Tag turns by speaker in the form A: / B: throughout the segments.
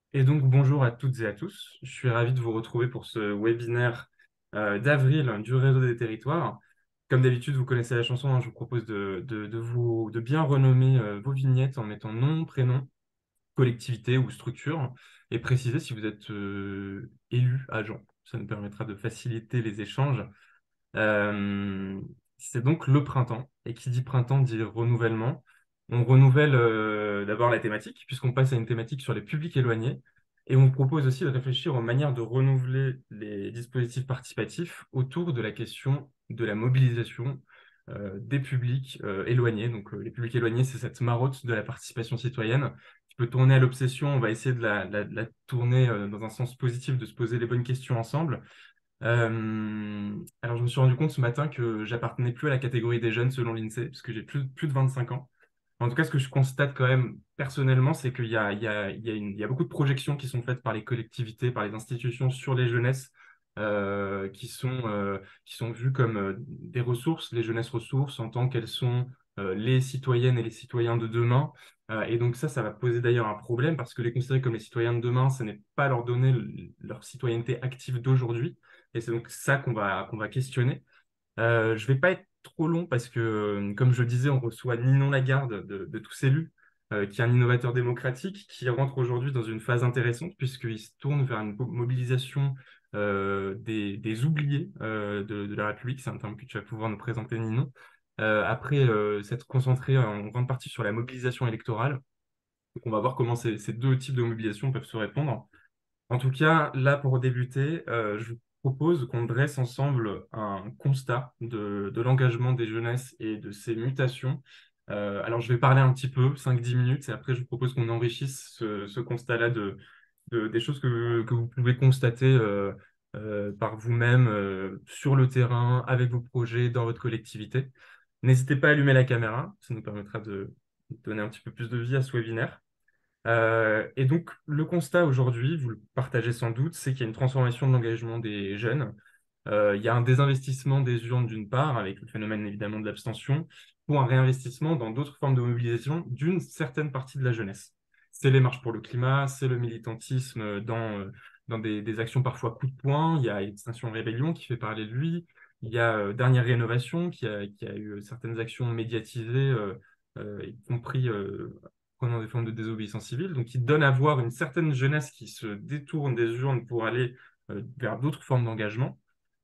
A: Et donc, bonjour à toutes et à tous. Je suis ravi de vous retrouver pour ce webinaire d'avril du Réseau des territoires. Comme d'habitude, vous connaissez la chanson, hein, je vous propose de bien renommer vos vignettes en mettant nom, prénom, collectivité ou structure et préciser si vous êtes élu agent. Ça nous permettra de faciliter les échanges. Euh, c'est donc le printemps. Et qui dit printemps dit renouvellement. On renouvelle d'abord la thématique, puisqu'on passe à une thématique sur les publics éloignés. Et on propose aussi de réfléchir aux manières de renouveler les dispositifs participatifs autour de la question de la mobilisation des publics éloignés. Donc, les publics éloignés, c'est cette marotte de la participation citoyenne qui peut tourner à l'obsession. On va essayer de la tourner dans un sens positif, de se poser les bonnes questions ensemble. Alors, je me suis rendu compte ce matin que j'appartenais plus à la catégorie des jeunes selon l'INSEE, parce que j'ai plus de 25 ans. En tout cas, ce que je constate quand même personnellement, c'est qu'il y a beaucoup de projections qui sont faites par les collectivités, par les institutions sur les jeunesses, qui sont vues comme des ressources, les jeunesses ressources, en tant qu'elles sont les citoyennes et les citoyens de demain. Et donc ça va poser d'ailleurs un problème, parce que les considérer comme les citoyens de demain, ce n'est pas leur donner leur citoyenneté active d'aujourd'hui. Et c'est donc ça qu'on va questionner. Je vais pas être trop long parce que, comme je le disais, on reçoit Ninon Lagarde de Tous Élus, qui est un innovateur démocratique qui rentre aujourd'hui dans une phase intéressante puisqu'il se tourne vers une mobilisation des oubliés de la République. C'est un terme que tu vas pouvoir nous présenter, Ninon. Après s'être concentré en grande partie sur la mobilisation électorale. Donc, on va voir comment ces deux types de mobilisation peuvent se répondre. En tout cas, là, pour débuter, je vous propose qu'on dresse ensemble un constat de l'engagement des jeunesses et de ses mutations. Alors, je vais parler un petit peu, 5-10 minutes, et après, je vous propose qu'on enrichisse ce constat-là des choses que vous pouvez constater par vous-même sur le terrain, avec vos projets, dans votre collectivité. N'hésitez pas à allumer la caméra, ça nous permettra de donner un petit peu plus de vie à ce webinaire. Et donc, le constat aujourd'hui, vous le partagez sans doute, c'est qu'il y a une transformation de l'engagement des jeunes. Il y a un désinvestissement des urnes d'une part, avec le phénomène évidemment de l'abstention, pour un réinvestissement dans d'autres formes de mobilisation d'une certaine partie de la jeunesse. C'est les marches pour le climat, c'est le militantisme dans des actions parfois coup de poing. Il y a Extinction Rébellion qui fait parler de lui. Il y a Dernière Rénovation qui a eu certaines actions médiatisées, y compris prenant des formes de désobéissance civile, donc qui donne à voir une certaine jeunesse qui se détourne des urnes pour aller vers d'autres formes d'engagement.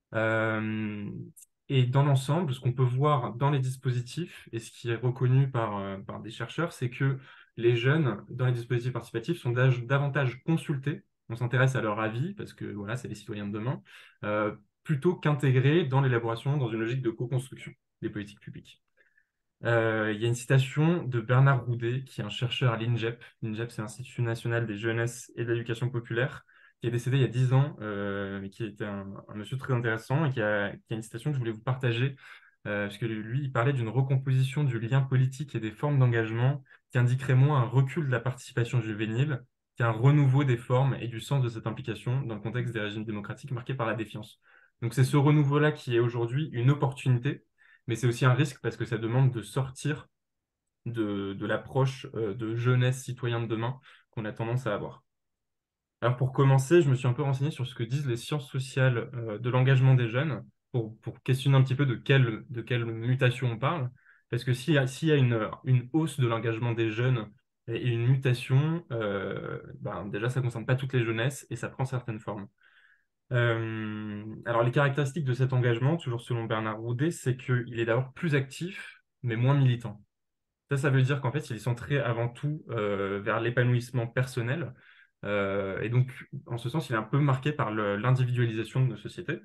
A: Euh, et dans l'ensemble, ce qu'on peut voir dans les dispositifs, et ce qui est reconnu par des chercheurs, c'est que les jeunes, dans les dispositifs participatifs, sont davantage consultés. On s'intéresse à leur avis, parce que voilà, c'est les citoyens de demain, plutôt qu'intégrés dans l'élaboration, dans une logique de co-construction des politiques publiques. Il y a une citation de Bernard Roudet, qui est un chercheur à l'INJEP. L'INJEP, c'est l'Institut national des jeunesses et de l'éducation populaire, qui est décédé il y a 10 ans, mais qui était un monsieur très intéressant et qui a une citation que je voulais vous partager, parce que lui, il parlait d'une recomposition du lien politique et des formes d'engagement qui indiquerait moins un recul de la participation juvénile qu'un renouveau des formes et du sens de cette implication dans le contexte des régimes démocratiques marqués par la défiance. Donc c'est ce renouveau-là qui est aujourd'hui une opportunité, mais c'est aussi un risque parce que ça demande de sortir de l'approche de jeunesse citoyen de demain qu'on a tendance à avoir. Alors pour commencer, je me suis un peu renseigné sur ce que disent les sciences sociales de l'engagement des jeunes pour questionner un petit peu de quelle mutation on parle. Parce que s'il y a une hausse de l'engagement des jeunes et une mutation, ben, déjà ça ne concerne pas toutes les jeunesses et ça prend certaines formes. Alors les caractéristiques de cet engagement, toujours selon Bernard Roudet, c'est qu'il est d'abord plus actif, mais moins militant. Ça veut dire qu'en fait, il est centré avant tout vers l'épanouissement personnel. Et donc, en ce sens, il est un peu marqué par l'individualisation de nos sociétés.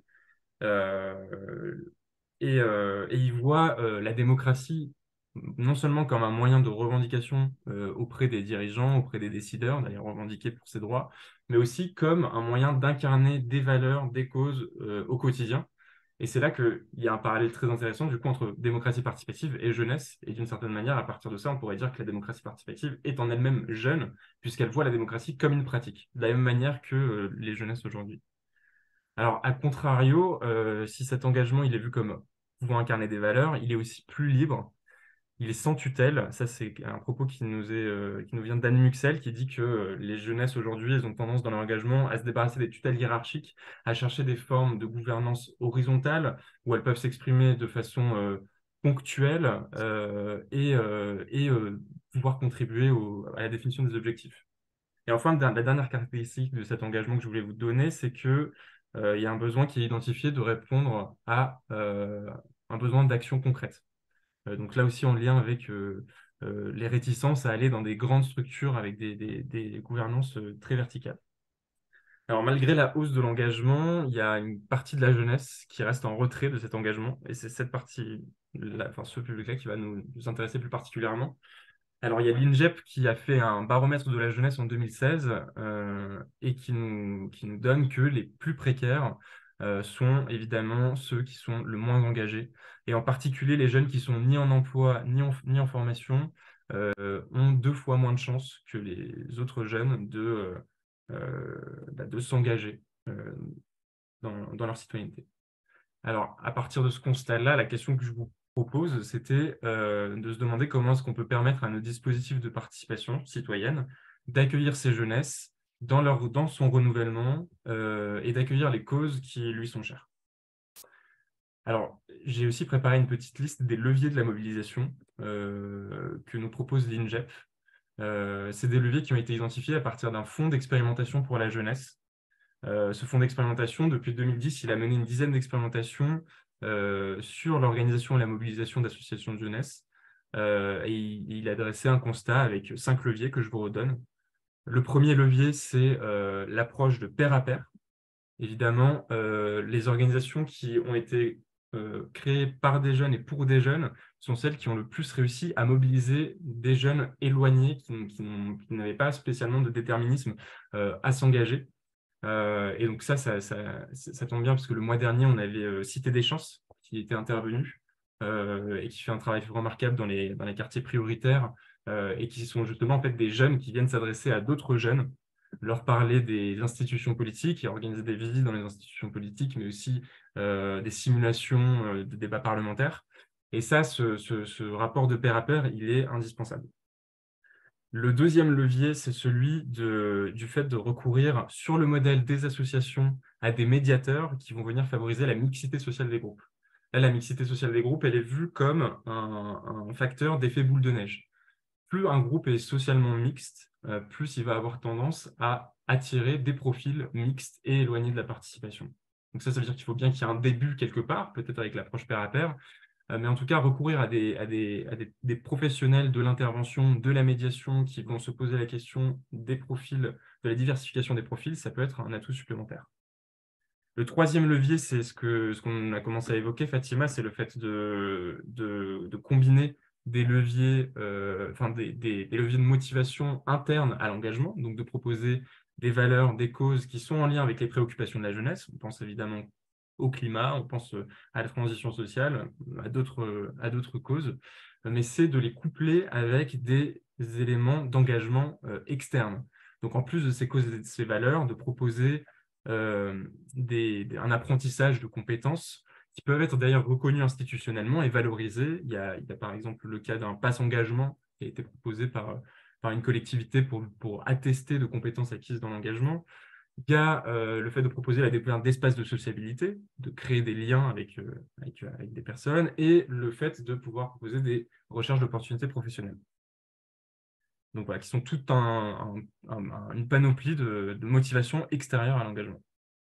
A: Euh, et il voit la démocratie non seulement comme un moyen de revendication auprès des dirigeants, auprès des décideurs, d'ailleurs revendiquer pour ses droits, mais aussi comme un moyen d'incarner des valeurs, des causes au quotidien. Et c'est là qu'il y a un parallèle très intéressant du coup entre démocratie participative et jeunesse. Et d'une certaine manière, à partir de ça, on pourrait dire que la démocratie participative est en elle-même jeune, puisqu'elle voit la démocratie comme une pratique, de la même manière que les jeunesses aujourd'hui. Alors, à contrario, si cet engagement il est vu comme pouvant incarner des valeurs, il est aussi plus libre. il est sans tutelle. Ça, c'est un propos qui nous vient d'Anne Muxel, qui dit que les jeunesses aujourd'hui, elles ont tendance dans leur engagement à se débarrasser des tutelles hiérarchiques, à chercher des formes de gouvernance horizontale où elles peuvent s'exprimer de façon ponctuelle et pouvoir contribuer à la définition des objectifs. Et enfin, la dernière caractéristique de cet engagement que je voulais vous donner, c'est que il y a un besoin qui est identifié de répondre à un besoin d'action concrète. Donc là aussi en lien avec les réticences à aller dans des grandes structures avec des gouvernances très verticales. Alors malgré la hausse de l'engagement, il y a une partie de la jeunesse qui reste en retrait de cet engagement, et c'est cette partie, enfin ce public-là qui va nous intéresser plus particulièrement. Alors, il y a l'INGEP qui a fait un baromètre de la jeunesse en 2016 et qui nous donne que les plus précaires sont évidemment ceux qui sont le moins engagés. Et en particulier, les jeunes qui sont ni en emploi ni en formation ont 2 fois moins de chances que les autres jeunes de s'engager dans leur citoyenneté. Alors, à partir de ce constat-là, la question que je vous propose, c'était de se demander comment est-ce qu'on peut permettre à nos dispositifs de participation citoyenne d'accueillir ces jeunesses dans son renouvellement et d'accueillir les causes qui lui sont chères. Alors, j'ai aussi préparé une petite liste des leviers de la mobilisation que nous propose l'INGEP. C'est des leviers qui ont été identifiés à partir d'un fonds d'expérimentation pour la jeunesse. Ce fonds d'expérimentation, depuis 2010, il a mené une dizaine d'expérimentations sur l'organisation et la mobilisation d'associations de jeunesse. Et il a dressé un constat avec 5 leviers que je vous redonne. Le premier levier, c'est l'approche de pair à pair. Évidemment, les organisations qui ont été créées par des jeunes et pour des jeunes sont celles qui ont le plus réussi à mobiliser des jeunes éloignés qui n'avaient pas spécialement de déterminisme à s'engager. Et donc ça tombe bien parce que le mois dernier, on avait Cité des Chances qui était intervenu et qui fait un travail remarquable dans les quartiers prioritaires et qui sont justement en fait des jeunes qui viennent s'adresser à d'autres jeunes, leur parler des institutions politiques et organiser des visites dans les institutions politiques, mais aussi des simulations de débats parlementaires. Et ça, ce rapport de pair à pair, il est indispensable. Le deuxième levier, c'est celui du fait de recourir sur le modèle des associations à des médiateurs qui vont venir favoriser la mixité sociale des groupes. Là, la mixité sociale des groupes, elle est vue comme un facteur d'effet boule de neige. Plus un groupe est socialement mixte, plus il va avoir tendance à attirer des profils mixtes et éloignés de la participation. Donc ça veut dire qu'il faut bien qu'il y ait un début quelque part, peut-être avec l'approche pair à pair, mais en tout cas, recourir à des professionnels de l'intervention, de la médiation qui vont se poser la question des profils, de la diversification des profils, ça peut être un atout supplémentaire. Le troisième levier, c'est ce qu'on a commencé à évoquer, Fatima, c'est le fait de combiner des leviers, des leviers de motivation interne à l'engagement, donc de proposer des valeurs, des causes qui sont en lien avec les préoccupations de la jeunesse. On pense évidemment au climat, on pense à la transition sociale, à d'autres causes, mais c'est de les coupler avec des éléments d'engagement externes. Donc en plus de ces causes et de ces valeurs, de proposer euh, un apprentissage de compétences qui peuvent être d'ailleurs reconnues institutionnellement et valorisées. Il y a par exemple le cas d'un pass engagement qui a été proposé par une collectivité pour attester de compétences acquises dans l'engagement. Il y a le fait de proposer la découverte d'espaces de sociabilité, de créer des liens avec des personnes, et le fait de pouvoir proposer des recherches d'opportunités professionnelles. Donc voilà, qui sont toute une panoplie de motivations extérieures à l'engagement.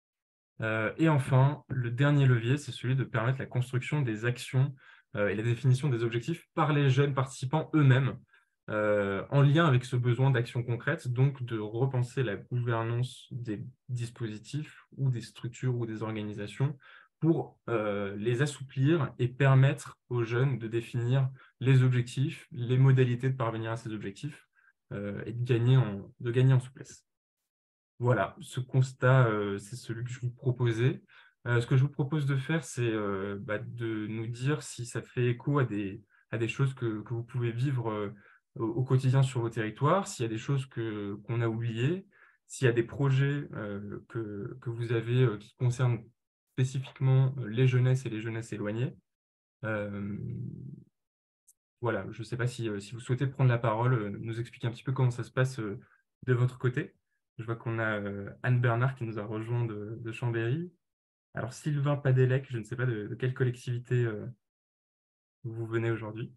A: Et enfin, le dernier levier, c'est celui de permettre la construction des actions et la définition des objectifs par les jeunes participants eux-mêmes, en lien avec ce besoin d'action concrète, donc de repenser la gouvernance des dispositifs ou des structures ou des organisations pour les assouplir et permettre aux jeunes de définir les objectifs, les modalités de parvenir à ces objectifs et de gagner en souplesse. Voilà, ce constat, c'est celui que je vous proposais. Ce que je vous propose de faire, c'est de nous dire si ça fait écho à des choses que vous pouvez vivre au quotidien sur vos territoires, s'il y a des choses qu'on a oubliées, s'il y a des projets que vous avez qui concernent spécifiquement les jeunesses et les jeunesses éloignées. Euh, voilà, je ne sais pas si vous souhaitez prendre la parole, nous expliquer un petit peu comment ça se passe de votre côté. Je vois qu'on a Anne Bernard qui nous a rejoint de Chambéry. Alors, Sylvain Padelec, je ne sais pas de quelle collectivité vous venez aujourd'hui.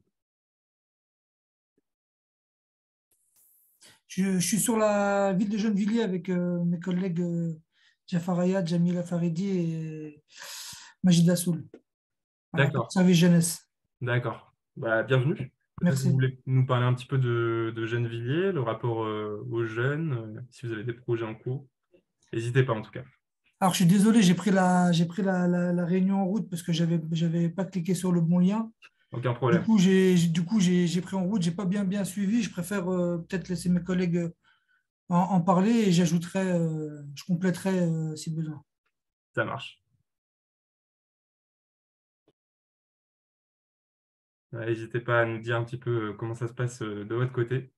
B: Je suis sur la ville de Gennevilliers avec mes collègues Jafar Ayad, Jamila Faridi et Majid Assoul. Voilà, pour
A: D'accord,
B: service jeunesse.
A: d'accord. Bah, bienvenue. Peut-être vous
B: Merci.
A: voulez nous parler un petit peu de Gennevilliers, le rapport aux jeunes, si vous avez des projets en cours. N'hésitez pas en tout cas.
B: Alors, je suis désolé, j'ai pris la réunion en route parce que j'avais pas cliqué sur le bon lien.
A: Aucun
B: Du
A: problème.
B: coup, j'ai pris en route, j'ai pas bien suivi. Je préfère peut-être laisser mes collègues en parler et je compléterai si besoin.
A: Ça marche. N'hésitez pas à nous dire un petit peu comment ça se passe de votre côté.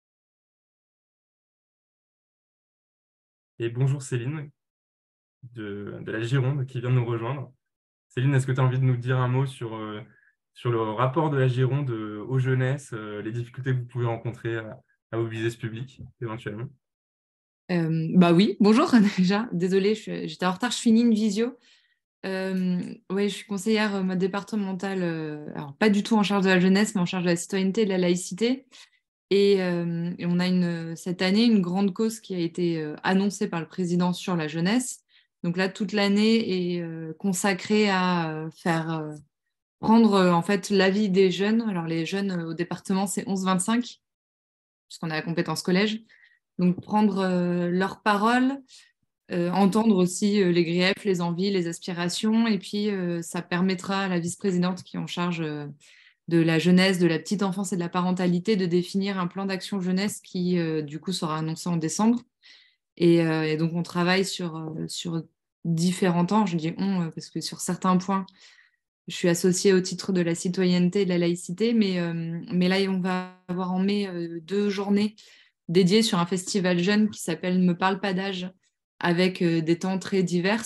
A: Et bonjour Céline de la Gironde qui vient de nous rejoindre. Céline, est-ce que tu as envie de nous dire un mot sur le rapport de la Gironde aux jeunesses, les difficultés que vous pouvez rencontrer à mobiliser ce public éventuellement?
C: Bah oui, bonjour déjà. Désolée, j'étais en retard, je finis une visio. Ouais, je suis conseillère départementale, alors pas du tout en charge de la jeunesse, mais en charge de la citoyenneté et de la laïcité. Et on a cette année une grande cause qui a été annoncée par le président sur la jeunesse. Donc là, toute l'année est consacrée à prendre en fait l'avis des jeunes. Alors les jeunes au département, c'est 11-25, puisqu'on a la compétence collège. Donc prendre leurs paroles, entendre aussi les griefs, les envies, les aspirations. Et puis, ça permettra à la vice-présidente qui est en charge de la jeunesse, de la petite enfance et de la parentalité de définir un plan d'action jeunesse qui, du coup, sera annoncé en décembre. Et donc, on travaille sur différents temps. Je dis on parce que sur certains points, je suis associée au titre de la citoyenneté et de la laïcité. Mais là, on va avoir en mai 2 journées dédiées sur un festival jeune qui s'appelle Me parle pas d'âge, avec des temps très divers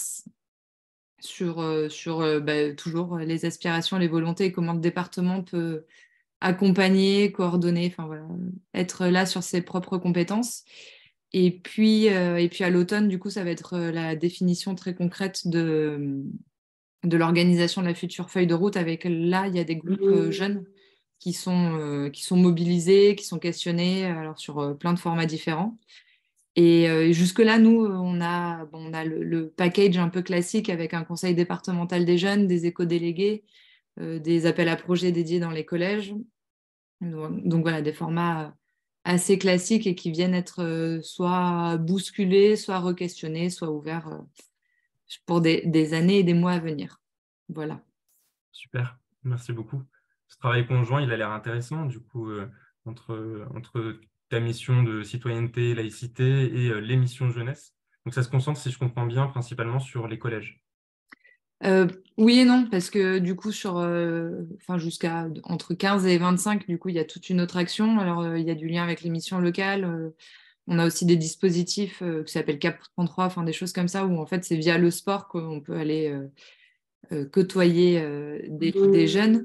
C: sur toujours les aspirations, les volontés et comment le département peut accompagner, coordonner, enfin voilà, être là sur ses propres compétences. Et puis à l'automne, du coup, ça va être la définition très concrète de l'organisation de la future feuille de route. Avec là, il y a des groupes jeunes qui sont mobilisés, qui sont questionnés alors sur plein de formats différents. Et jusque-là, nous, on a le package un peu classique avec un conseil départemental des jeunes, des éco-délégués, des appels à projets dédiés dans les collèges. Donc voilà, des formats assez classiques et qui viennent être soit bousculés, soit re-questionnés, soit ouverts pour des années et des mois à venir. Voilà.
A: Super, merci beaucoup. Ce travail conjoint, il a l'air intéressant, du coup, entre ta mission de citoyenneté, laïcité et les missions jeunesse. Donc ça se concentre, si je comprends bien, principalement sur les collèges.
C: Oui et non, parce que du coup, enfin, jusqu'à entre 15 et 25, du coup, il y a toute une autre action. Alors, il y a du lien avec les missions locales. On a aussi des dispositifs qui s'appellent CAP 33, enfin, des choses comme ça, où en fait, c'est via le sport qu'on peut aller côtoyer des jeunes.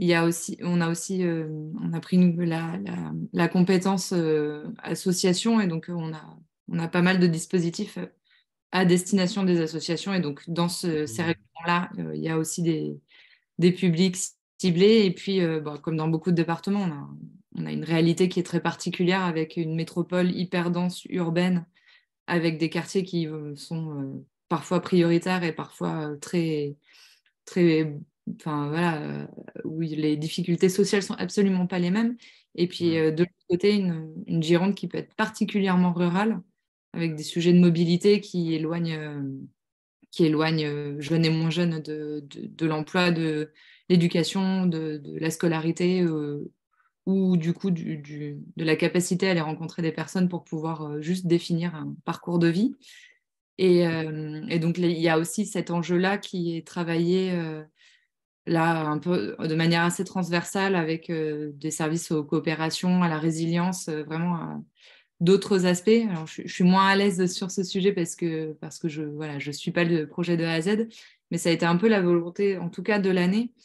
C: On a pris la compétence association, et donc on a pas mal de dispositifs à destination des associations. Et donc, dans ces règlements-là, il y a aussi des publics ciblés. Et puis, comme dans beaucoup de départements, on a une réalité qui est très particulière avec une métropole hyper dense, urbaine, avec des quartiers qui sont parfois prioritaires et parfois très, enfin voilà, où les difficultés sociales sont absolument pas les mêmes. Et puis
A: Mm.
C: de l'autre côté, une Gironde qui peut être particulièrement rurale, avec des sujets de mobilité qui éloignent jeunes et moins jeunes de l'emploi, de l'éducation, de la scolarité, ou du coup de la capacité à aller rencontrer des personnes pour pouvoir juste définir un parcours de vie. Et donc, il y a aussi cet enjeu-là qui est travaillé là un peu de manière assez transversale avec des services aux coopérations, à la résilience, vraiment à d'autres aspects. Alors, je suis moins à l'aise sur ce sujet parce que voilà, je suis pas le projet de A à Z, mais ça a été un peu la volonté, en tout cas de l'année,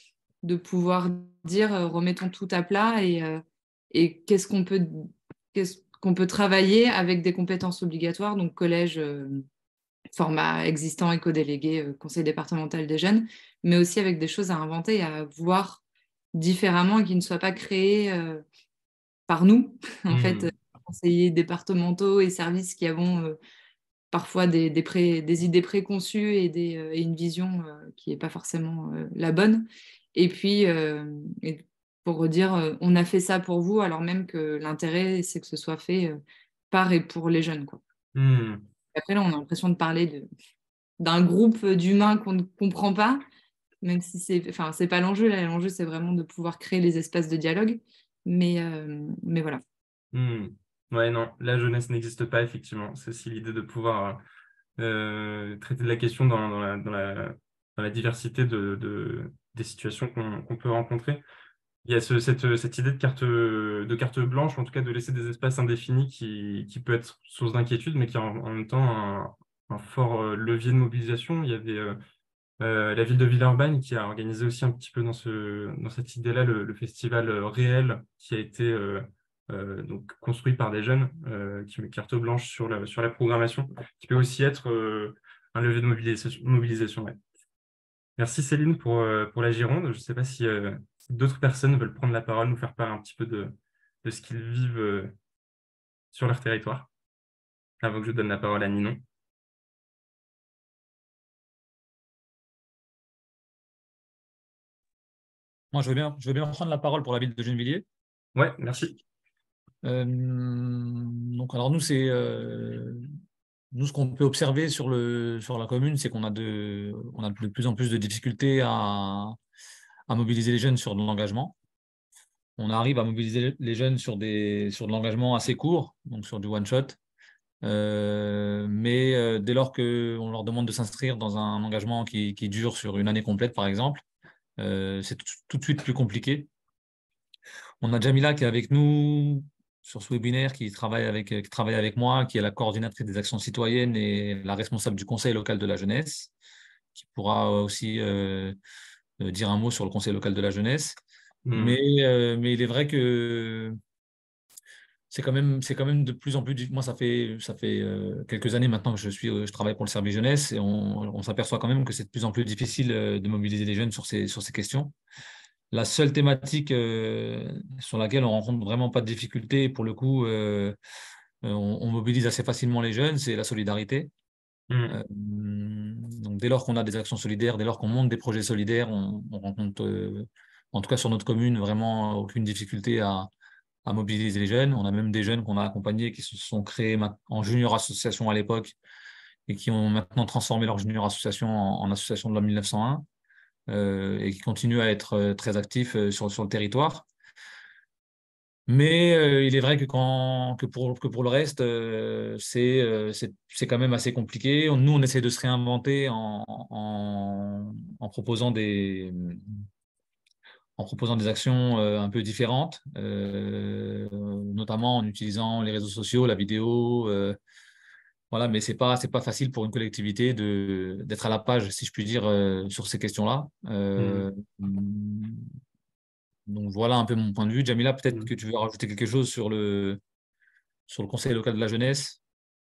C: de pouvoir dire remettons tout à plat et qu'est-ce qu'on peut travailler avec des compétences obligatoires, donc collège, format existant, éco-délégué, conseil départemental des jeunes, mais aussi avec des choses à inventer et à voir différemment et qui ne soient pas créées par nous, en fait, conseillers départementaux et services qui avons parfois des idées préconçues et une vision qui n'est pas forcément la bonne. Et puis, pour dire, on a fait ça pour vous, alors même que l'intérêt, c'est que ce soit fait par et pour les jeunes, quoi. Après, là, on a l'impression de parler d'un groupe d'humains qu'on ne comprend pas, même si c'est pas l'enjeu. Là, l'enjeu, c'est vraiment de pouvoir créer les espaces de dialogue. Mais voilà.
A: Ouais, non, la jeunesse n'existe pas, effectivement. C'est aussi l'idée de pouvoir traiter de la question dans la diversité des situations qu'on peut rencontrer. Il y a cette idée de carte blanche, en tout cas de laisser des espaces indéfinis qui peut être source d'inquiétude, mais qui est en même temps un fort levier de mobilisation. Il y avait la ville de Villeurbanne qui a organisé aussi un petit peu dans cette idée-là le festival réel qui a été donc construit par des jeunes qui met carte blanche sur la programmation, qui peut aussi être un levier de mobilisation. Ouais. Merci Céline pour la Gironde. Je ne sais pas si d'autres personnes veulent prendre la parole, nous faire part un petit peu de ce qu'ils vivent sur leur territoire, avant que je donne la parole à Ninon.
D: Moi, je veux bien prendre la parole pour la ville de Gennevilliers.
A: Ouais, merci.
D: Donc, alors nous, nous, ce qu'on peut observer sur la commune, c'est qu'on a de plus en plus de difficultés à mobiliser les jeunes sur de l'engagement. On arrive à mobiliser les jeunes sur de l'engagement assez court, donc sur du one-shot. Mais dès lors qu'on leur demande de s'inscrire dans un engagement qui dure sur une année complète, par exemple, c'est tout de suite plus compliqué. On a Jamila qui est avec nous sur ce webinaire, qui travaille avec moi, qui est la coordinatrice des actions citoyennes et la responsable du conseil local de la jeunesse, qui pourra aussi dire un mot sur le conseil local de la jeunesse. Mais il est vrai que c'est quand même de plus en plus. Moi, ça fait quelques années maintenant que je travaille pour le service jeunesse et on s'aperçoit quand même que c'est de plus en plus difficile de mobiliser les jeunes sur ces questions. La seule thématique sur laquelle on rencontre vraiment pas de difficulté, pour le coup, on mobilise assez facilement les jeunes, c'est la solidarité. Donc, dès lors qu'on a des actions solidaires, dès lors qu'on monte des projets solidaires, on rencontre, en tout cas sur notre commune, vraiment aucune difficulté à mobiliser les jeunes. On a même des jeunes qu'on a accompagnés qui se sont créés en junior association à l'époque et qui ont maintenant transformé leur junior association en association de l'homme 1901 et qui continuent à être très actifs sur le territoire. Mais il est vrai que pour le reste, c'est quand même assez compliqué. Nous, on essaie de se réinventer en proposant des actions un peu différentes, notamment en utilisant les réseaux sociaux, la vidéo. Voilà, mais c'est pas facile pour une collectivité d'être à la page, si je puis dire, sur ces questions-là. Donc voilà un peu mon point de vue. Jamila, peut-être que tu veux rajouter quelque chose sur le conseil local de la jeunesse.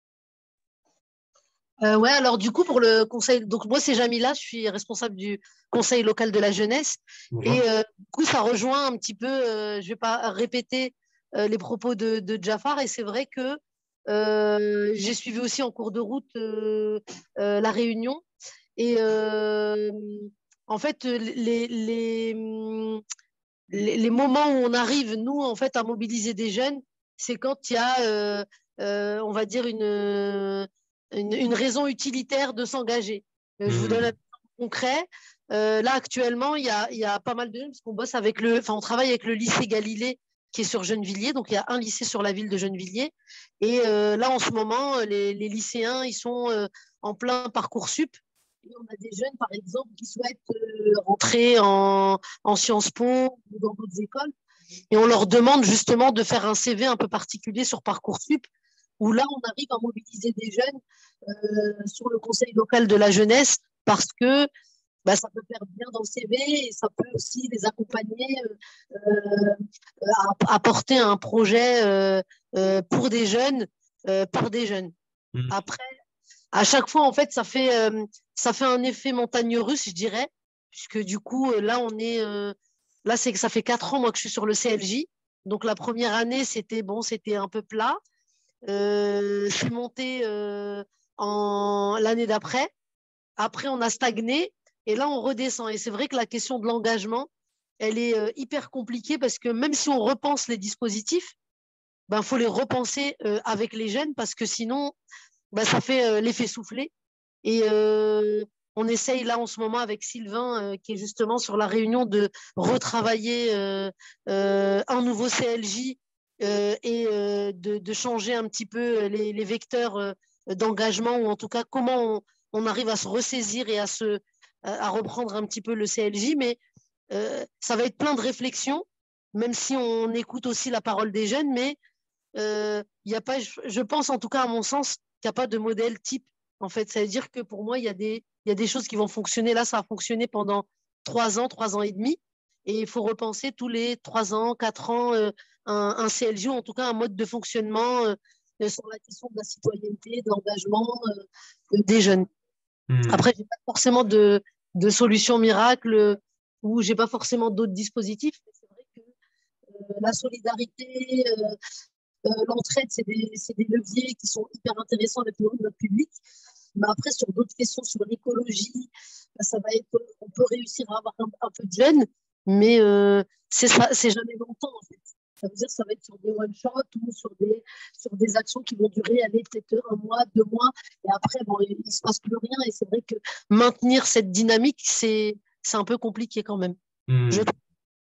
E: Ouais, alors du coup, pour le conseil, donc moi c'est Jamila, je suis responsable du conseil local de la jeunesse. Et du coup, ça rejoint un petit peu, je ne vais pas répéter les propos de Jafar, et c'est vrai que j'ai suivi aussi en cours de route la réunion. Et en fait, les moments où on arrive, nous, en fait, à mobiliser des jeunes, c'est quand il y a, on va dire, une raison utilitaire de s'engager. Je vous donne un exemple concret. Là, actuellement, il y a pas mal de jeunes, parce qu'on bosse on travaille avec le lycée Galilée qui est sur Gennevilliers. Donc, il y a un lycée sur la ville de Gennevilliers. Et là, en ce moment, les lycéens, ils sont en plein Parcoursup. Et on a des jeunes, par exemple, qui souhaitent rentrer en Sciences Po ou dans d'autres écoles. Et on leur demande justement de faire un CV un peu particulier sur Parcoursup, où là, on arrive à mobiliser des jeunes sur le conseil local de la jeunesse, parce que bah, ça peut faire bien dans le CV et ça peut aussi les accompagner à porter un projet pour des jeunes, par des jeunes.
A: Mm.
E: Après, à chaque fois, en fait, ça fait un effet montagne russe, je dirais, puisque du coup, là, c'est que ça fait 4 ans, moi, que je suis sur le CLJ. Donc, la première année, c'était un peu plat. Je suis montée l'année d'après. Après, on a stagné et là, on redescend. Et c'est vrai que la question de l'engagement, elle est hyper compliquée parce que même si on repense les dispositifs, ben, faut les repenser avec les jeunes parce que sinon, ben, ça fait l'effet soufflé. Et on essaye là en ce moment avec Sylvain, qui est justement sur la réunion, de retravailler un nouveau CLJ et de changer un petit peu les vecteurs d'engagement, ou en tout cas comment on arrive à se ressaisir et à reprendre un petit peu le CLJ. Mais ça va être plein de réflexions, même si on écoute aussi la parole des jeunes. Mais y a pas, je pense, en tout cas à mon sens, qu'il n'y a pas de modèle type. En fait, ça veut dire que pour moi, il y a des choses qui vont fonctionner. Là, ça a fonctionné pendant 3 ans et demi. Et il faut repenser tous les 3 ans, 4 ans, un CLJ, ou en tout cas un mode de fonctionnement sur la question de la citoyenneté, de l'engagement des jeunes.
A: Mm.
E: Après, je n'ai pas forcément de solution miracle ou je n'ai pas forcément d'autres dispositifs. Mais c'est vrai que la solidarité, l'entraide, c'est des leviers qui sont hyper intéressants avec notre public. Mais après, sur d'autres questions, sur l'écologie, ça va être, on peut réussir à avoir un peu de jeunes, mais c'est jamais longtemps, en fait. Ça veut dire que ça va être sur des one-shots ou sur des actions qui vont durer, aller peut-être 1 mois, 2 mois, et après, bon, il ne se passe plus rien. Et c'est vrai que maintenir cette dynamique, c'est un peu compliqué quand même. Je
A: Mm.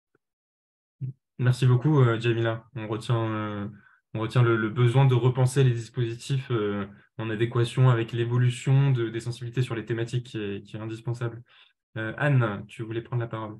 A: Merci beaucoup, Jamila. On retient le besoin de repenser les dispositifs en adéquation avec l'évolution des sensibilités sur les thématiques qui est indispensable. Anne, tu voulais prendre la parole.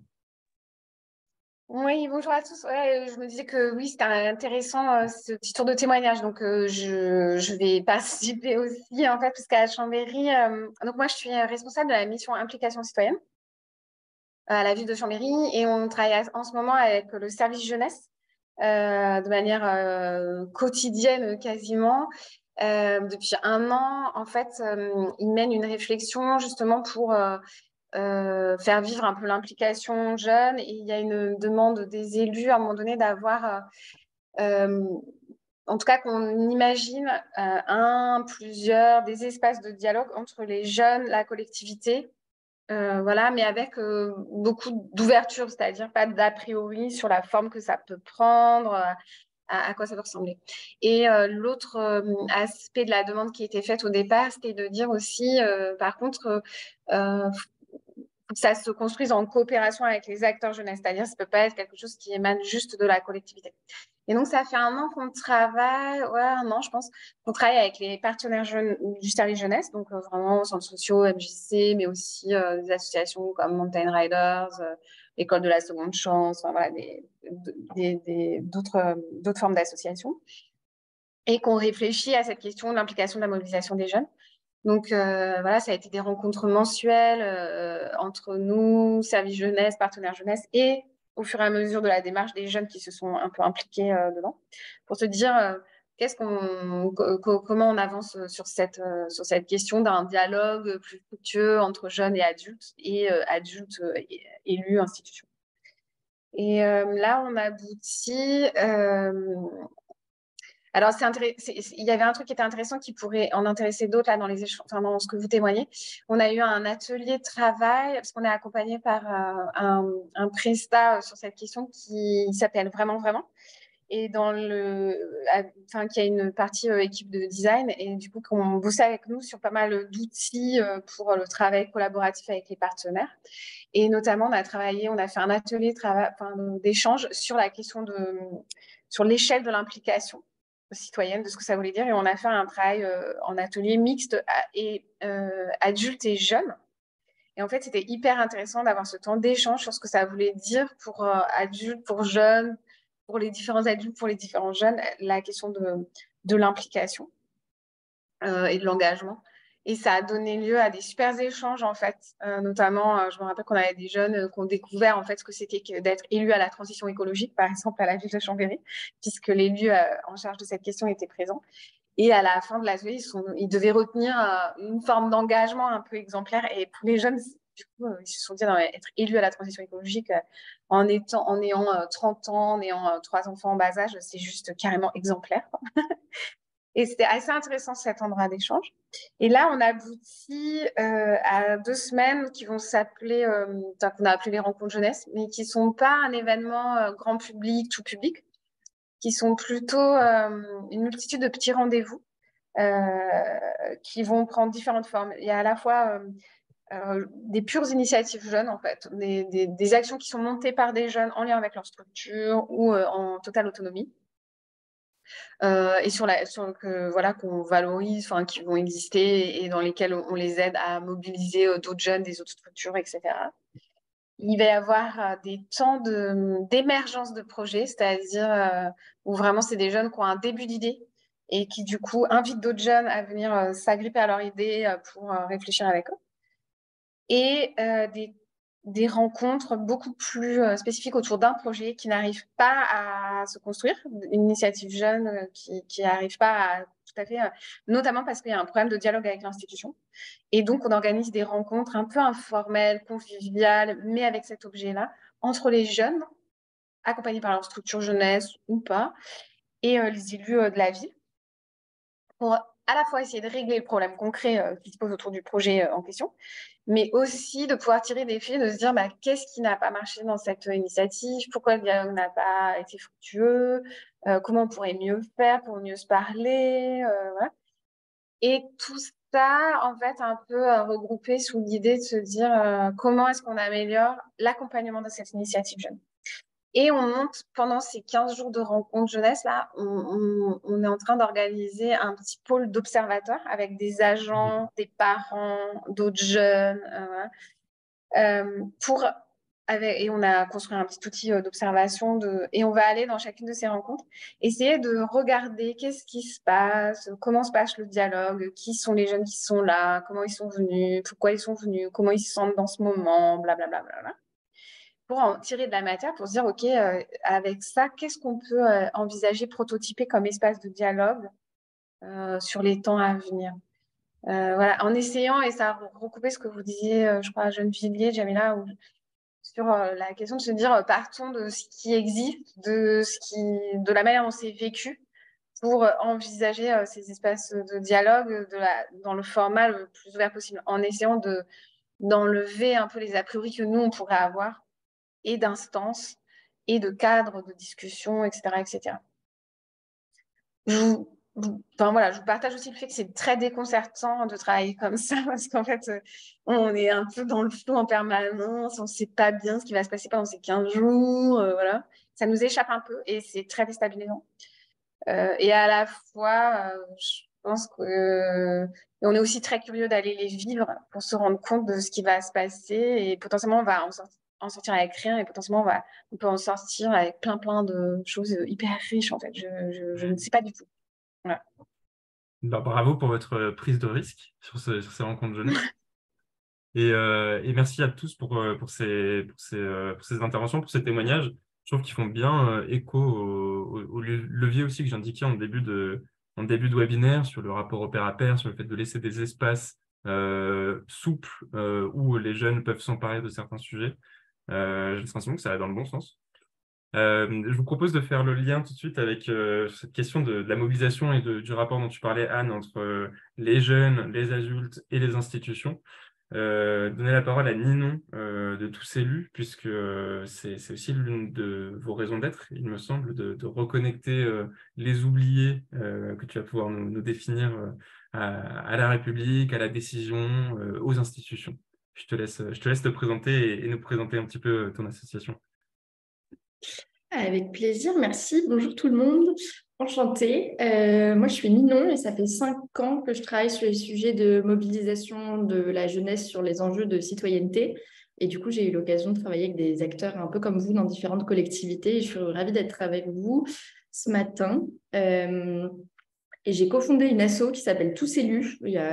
F: Oui, bonjour à tous. Ouais, je me disais que oui, c'était intéressant ce petit tour de témoignage. Donc, je vais participer aussi, en fait, parce qu'à Chambéry, donc moi, je suis responsable de la mission implication citoyenne à la ville de Chambéry et on travaille en ce moment avec le service jeunesse de manière quotidienne quasiment. Depuis 1 an, en fait, ils mènent une réflexion justement pour faire vivre un peu l'implication jeune. Et il y a une demande des élus à un moment donné d'avoir, en tout cas qu'on imagine plusieurs, des espaces de dialogue entre les jeunes, la collectivité, voilà, mais avec beaucoup d'ouverture, c'est-à-dire pas d'a priori sur la forme que ça peut prendre, à quoi ça peut ressembler. Et l'autre aspect de la demande qui était faite au départ, c'était de dire aussi, par contre, que ça se construise en coopération avec les acteurs jeunesse, c'est-à-dire que ça ne peut pas être quelque chose qui émane juste de la collectivité. Et donc, ça fait 1 an qu'on travaille, ouais, 1 an, je pense, qu'on travaille avec les partenaires jeunes du service jeunesse, donc vraiment centres sociaux, MJC, mais aussi des associations comme Mountain Riders, l'école de la seconde chance, enfin, voilà, d'autres formes d'associations, et qu'on réfléchit à cette question de l'implication de la mobilisation des jeunes. Donc, voilà, ça a été des rencontres mensuelles entre nous, service jeunesse, partenaires jeunesse, et au fur et à mesure de la démarche des jeunes qui se sont un peu impliqués dedans, pour se dire comment on avance sur cette question d'un dialogue plus fructueux entre jeunes et adultes élus, institutions. Et là, on aboutit... Alors, il y avait un truc qui était intéressant qui pourrait en intéresser d'autres là dans les échanges, enfin, dans ce que vous témoignez. On a eu un atelier de travail parce qu'on est accompagné par un prestat sur cette question qui s'appelle Vraiment Vraiment, et qui a une partie équipe de design, et du coup qu'on bossait avec nous sur pas mal d'outils pour le travail collaboratif avec les partenaires. Et notamment, on a fait un atelier d'échange sur la question sur l'échelle de l'implication citoyenne, de ce que ça voulait dire. Et on a fait un travail en atelier mixte adultes et jeunes. Et en fait, c'était hyper intéressant d'avoir ce temps d'échange sur ce que ça voulait dire pour adultes, pour jeunes, pour les différents adultes, pour les différents jeunes, la question de l'implication et de l'engagement. Et ça a donné lieu à des super échanges, en fait. Notamment, je me rappelle qu'on avait des jeunes qui ont découvert, en fait, ce que c'était que d'être élus à la transition écologique, par exemple, à la ville de Chambéry, puisque l'élu en charge de cette question était présent. Et à la fin de l'atelier, ils devaient retenir une forme d'engagement un peu exemplaire. Et pour les jeunes, du coup, ils se sont dit, non, être élus à la transition écologique en ayant 30 ans, en ayant 3 enfants en bas âge, c'est juste carrément exemplaire. Et c'était assez intéressant cet endroit d'échange. Et là, on aboutit à 2 semaines qui vont s'appeler, qu'on a appelé les rencontres jeunesse, mais qui ne sont pas un événement grand public, tout public, qui sont plutôt une multitude de petits rendez-vous qui vont prendre différentes formes. Il y a à la fois des pures initiatives jeunes, en fait, des actions qui sont montées par des jeunes en lien avec leur structure ou en totale autonomie. Et voilà, qu'on valorise, qui vont exister et dans lesquels on les aide à mobiliser d'autres jeunes, des autres structures, etc. Il va y avoir des temps d'émergence de projets, c'est-à-dire où vraiment c'est des jeunes qui ont un début d'idée et qui du coup invitent d'autres jeunes à venir s'agripper à leur idée pour réfléchir avec eux. Et des rencontres beaucoup plus spécifiques autour d'un projet qui n'arrive pas à se construire, une initiative jeune qui n'arrive pas à tout à fait, notamment parce qu'il y a un problème de dialogue avec l'institution. Et donc, on organise des rencontres un peu informelles, conviviales, mais avec cet objet-là, entre les jeunes, accompagnés par leur structure jeunesse ou pas, et les élus de la ville, pour à la fois essayer de régler le problème concret qui se pose autour du projet en question, mais aussi de pouvoir tirer des fils, de se dire qu'est-ce qui n'a pas marché dans cette initiative, pourquoi le dialogue n'a pas été fructueux, comment on pourrait mieux faire pour mieux se parler. Voilà. Et tout ça, en fait, un peu regroupé sous l'idée de se dire comment est-ce qu'on améliore l'accompagnement de cette initiative jeune. Et on monte pendant ces 15 jours de rencontres jeunesse, là, on est en train d'organiser un petit pôle d'observateurs avec des agents, des parents, d'autres jeunes, et on a construit un petit outil d'observation et on va aller dans chacune de ces rencontres, essayer de regarder qu'est-ce qui se passe, comment se passe le dialogue, qui sont les jeunes qui sont là, comment ils sont venus, pourquoi ils sont venus, comment ils se sentent dans ce moment, blablabla. Pour en tirer de la matière, pour se dire, OK, avec ça, qu'est-ce qu'on peut envisager, prototyper comme espace de dialogue sur les temps à venir. Voilà, en essayant, et ça a recoupé ce que vous disiez, je crois, à Gennevilliers, Jamila, sur la question de se dire, partons de ce qui existe, de la manière dont c'est vécu, pour envisager ces espaces de dialogue dans le format le plus ouvert possible, en essayant d'enlever un peu les a priori que nous, on pourrait avoir, et d'instances, et de cadres de discussion, etc. etc. Je vous partage aussi le fait que c'est très déconcertant de travailler comme ça, parce qu'en fait, on est un peu dans le flou en permanence, on ne sait pas bien ce qui va se passer pendant ces 15 jours, voilà. Ça nous échappe un peu et c'est très déstabilisant. Et à la fois, je pense qu'on est aussi très curieux d'aller les vivre pour se rendre compte de ce qui va se passer et potentiellement on va en sortir avec rien et potentiellement on peut en sortir avec plein de choses hyper riches en fait. Je ne sais pas du tout. Voilà.
A: Bravo pour votre prise de risque sur ces rencontres jeunesse. Et merci à tous pour ces interventions, pour ces témoignages. Je trouve qu'ils font bien écho au levier aussi que j'indiquais en début de webinaire sur le rapport au pair à pair, sur le fait de laisser des espaces souples où les jeunes peuvent s'emparer de certains sujets. J'ai l'impression que ça va dans le bon sens. Je vous propose de faire le lien tout de suite avec cette question de la mobilisation et du rapport dont tu parlais, Anne, entre les jeunes, les adultes et les institutions. Donner la parole à Ninon de Tous Élus, puisque c'est aussi l'une de vos raisons d'être, il me semble, de reconnecter les oubliés que tu vas pouvoir nous définir à la République, à la décision, aux institutions. Je te laisse te présenter et nous présenter un petit peu ton association.
G: Avec plaisir, merci. Bonjour tout le monde, enchantée. Moi, je suis Ninon et ça fait 5 ans que je travaille sur les sujets de mobilisation de la jeunesse sur les enjeux de citoyenneté. Et du coup, j'ai eu l'occasion de travailler avec des acteurs un peu comme vous dans différentes collectivités. Et je suis ravie d'être avec vous ce matin. Et j'ai cofondé une asso qui s'appelle Tous Élus, il y a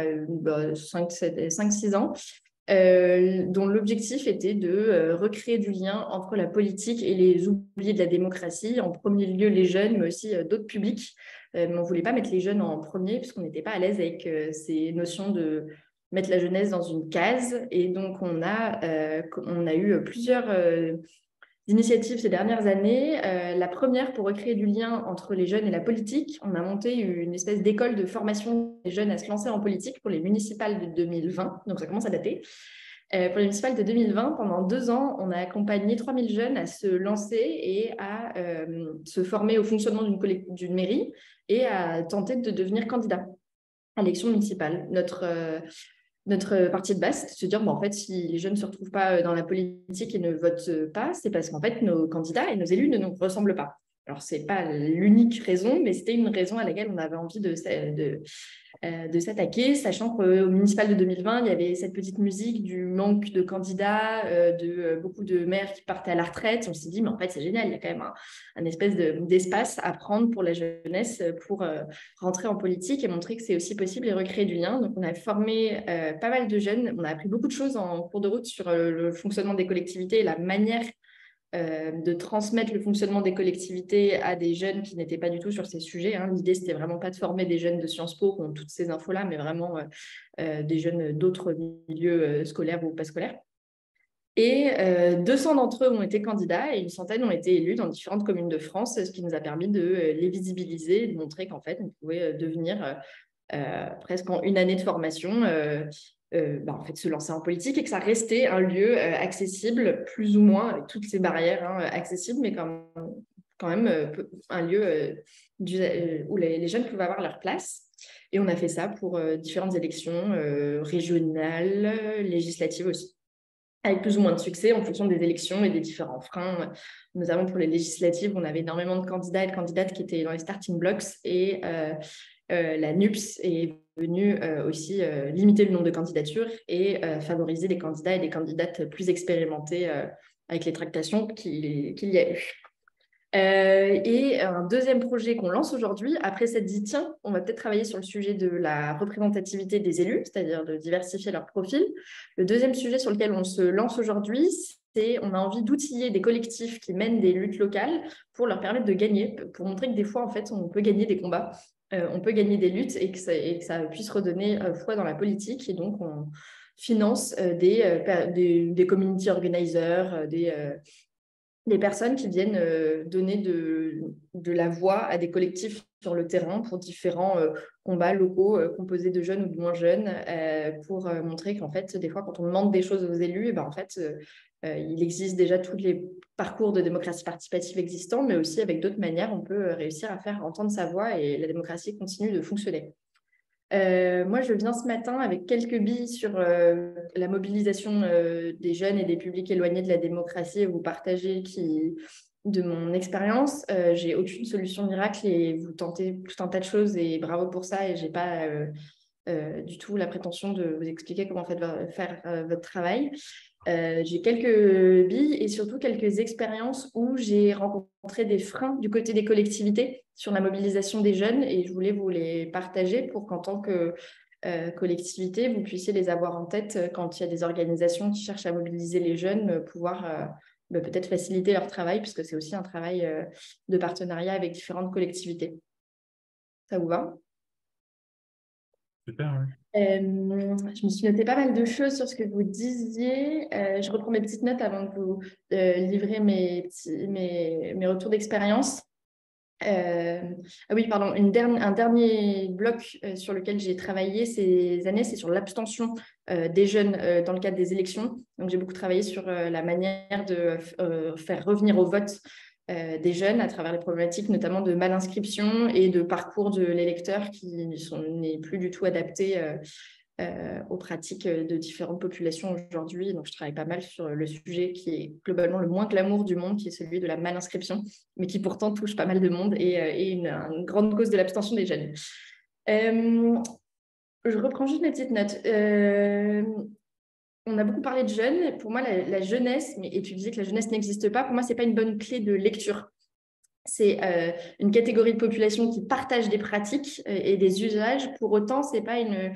G: 5-6 ans, dont l'objectif était de recréer du lien entre la politique et les oubliés de la démocratie, en premier lieu les jeunes, mais aussi d'autres publics. Mais on ne voulait pas mettre les jeunes en premier, puisqu'on n'était pas à l'aise avec ces notions de mettre la jeunesse dans une case. Et donc, on a eu plusieurs initiatives ces dernières années. La première, pour recréer du lien entre les jeunes et la politique, on a monté une espèce d'école de formation des jeunes à se lancer en politique pour les municipales de 2020. Donc, ça commence à dater. Pour les municipales de 2020, pendant 2 ans, on a accompagné 3000 jeunes à se lancer et à se former au fonctionnement d'une mairie et à tenter de devenir candidat à l'élection municipale. Notre partie de base, c'est de se dire, en fait, si les jeunes ne se retrouvent pas dans la politique et ne votent pas, c'est parce qu'en fait, nos candidats et nos élus ne nous ressemblent pas. Alors, ce n'est pas l'unique raison, mais c'était une raison à laquelle on avait envie de s'attaquer, sachant qu'au municipal de 2020, il y avait cette petite musique du manque de candidats, beaucoup de maires qui partaient à la retraite. On s'est dit, mais en fait, c'est génial, il y a quand même un espèce d'espace à prendre pour la jeunesse pour rentrer en politique et montrer que c'est aussi possible et recréer du lien. Donc, on a formé pas mal de jeunes. On a appris beaucoup de choses en cours de route sur le fonctionnement des collectivités et la manière de transmettre le fonctionnement des collectivités à des jeunes qui n'étaient pas du tout sur ces sujets. L'idée, c'était vraiment pas de former des jeunes de Sciences Po qui ont toutes ces infos-là, mais vraiment des jeunes d'autres milieux scolaires ou pas scolaires. Et 200 d'entre eux ont été candidats et une centaine ont été élus dans différentes communes de France, ce qui nous a permis de les visibiliser et de montrer qu'en fait, on pouvait devenir presque en une année de formation en fait, se lancer en politique et que ça restait un lieu accessible, plus ou moins, avec toutes ces barrières accessibles, mais quand même un lieu où les jeunes pouvaient avoir leur place. Et on a fait ça pour différentes élections régionales, législatives aussi, avec plus ou moins de succès en fonction des élections et des différents freins. Notamment pour les législatives, on avait énormément de candidats et de candidates qui étaient dans les starting blocks et la NUPS est venue aussi limiter le nombre de candidatures et favoriser des candidats et des candidates plus expérimentés avec les tractations qu'il y a eu. Et un deuxième projet qu'on lance aujourd'hui, après s'être dit, tiens, on va peut-être travailler sur le sujet de la représentativité des élus, c'est-à-dire de diversifier leur profil. Le deuxième sujet sur lequel on se lance aujourd'hui, c'est on a envie d'outiller des collectifs qui mènent des luttes locales pour leur permettre de gagner, pour montrer que des fois, en fait, on peut gagner des combats, on peut gagner des luttes et que ça puisse redonner foi dans la politique. Et donc, on finance des community organizers, des personnes qui viennent donner de la voix à des collectifs sur le terrain pour différents combats locaux composés de jeunes ou de moins jeunes, pour montrer qu'en fait, des fois, quand on demande des choses aux élus, en fait, il existe déjà tous les parcours de démocratie participative existants, mais aussi avec d'autres manières, on peut réussir à faire entendre sa voix et la démocratie continue de fonctionner. Moi, je viens ce matin avec quelques billes sur la mobilisation des jeunes et des publics éloignés de la démocratie et vous partager de mon expérience. J'ai aucune solution miracle et vous tentez tout un tas de choses et bravo pour ça. Et je n'ai pas du tout la prétention de vous expliquer comment faire votre travail. J'ai quelques billes et surtout quelques expériences où j'ai rencontré des freins du côté des collectivités sur la mobilisation des jeunes et je voulais vous les partager pour qu'en tant que collectivité, vous puissiez les avoir en tête quand il y a des organisations qui cherchent à mobiliser les jeunes, pouvoir peut-être faciliter leur travail puisque c'est aussi un travail de partenariat avec différentes collectivités. Ça vous va ?
A: Super, oui.
G: Je me suis noté pas mal de choses sur ce que vous disiez. Je reprends mes petites notes avant de vous livrer mes retours d'expérience. Oui, pardon, un dernier bloc sur lequel j'ai travaillé ces années, c'est sur l'abstention des jeunes dans le cadre des élections. Donc, j'ai beaucoup travaillé sur la manière de faire revenir au vote des jeunes à travers les problématiques notamment de mal-inscription et de parcours de l'électeur qui n'est plus du tout adapté aux pratiques de différentes populations aujourd'hui. Donc, je travaille pas mal sur le sujet qui est globalement le moins glamour du monde, qui est celui de la mal-inscription, mais qui pourtant touche pas mal de monde et est une grande cause de l'abstention des jeunes. Je reprends juste mes petites notes. On a beaucoup parlé de jeunes. Pour moi, la jeunesse, et tu disais que la jeunesse n'existe pas, pour moi, ce n'est pas une bonne clé de lecture. c'est une catégorie de population qui partage des pratiques et des usages. Pour autant, c'est pas une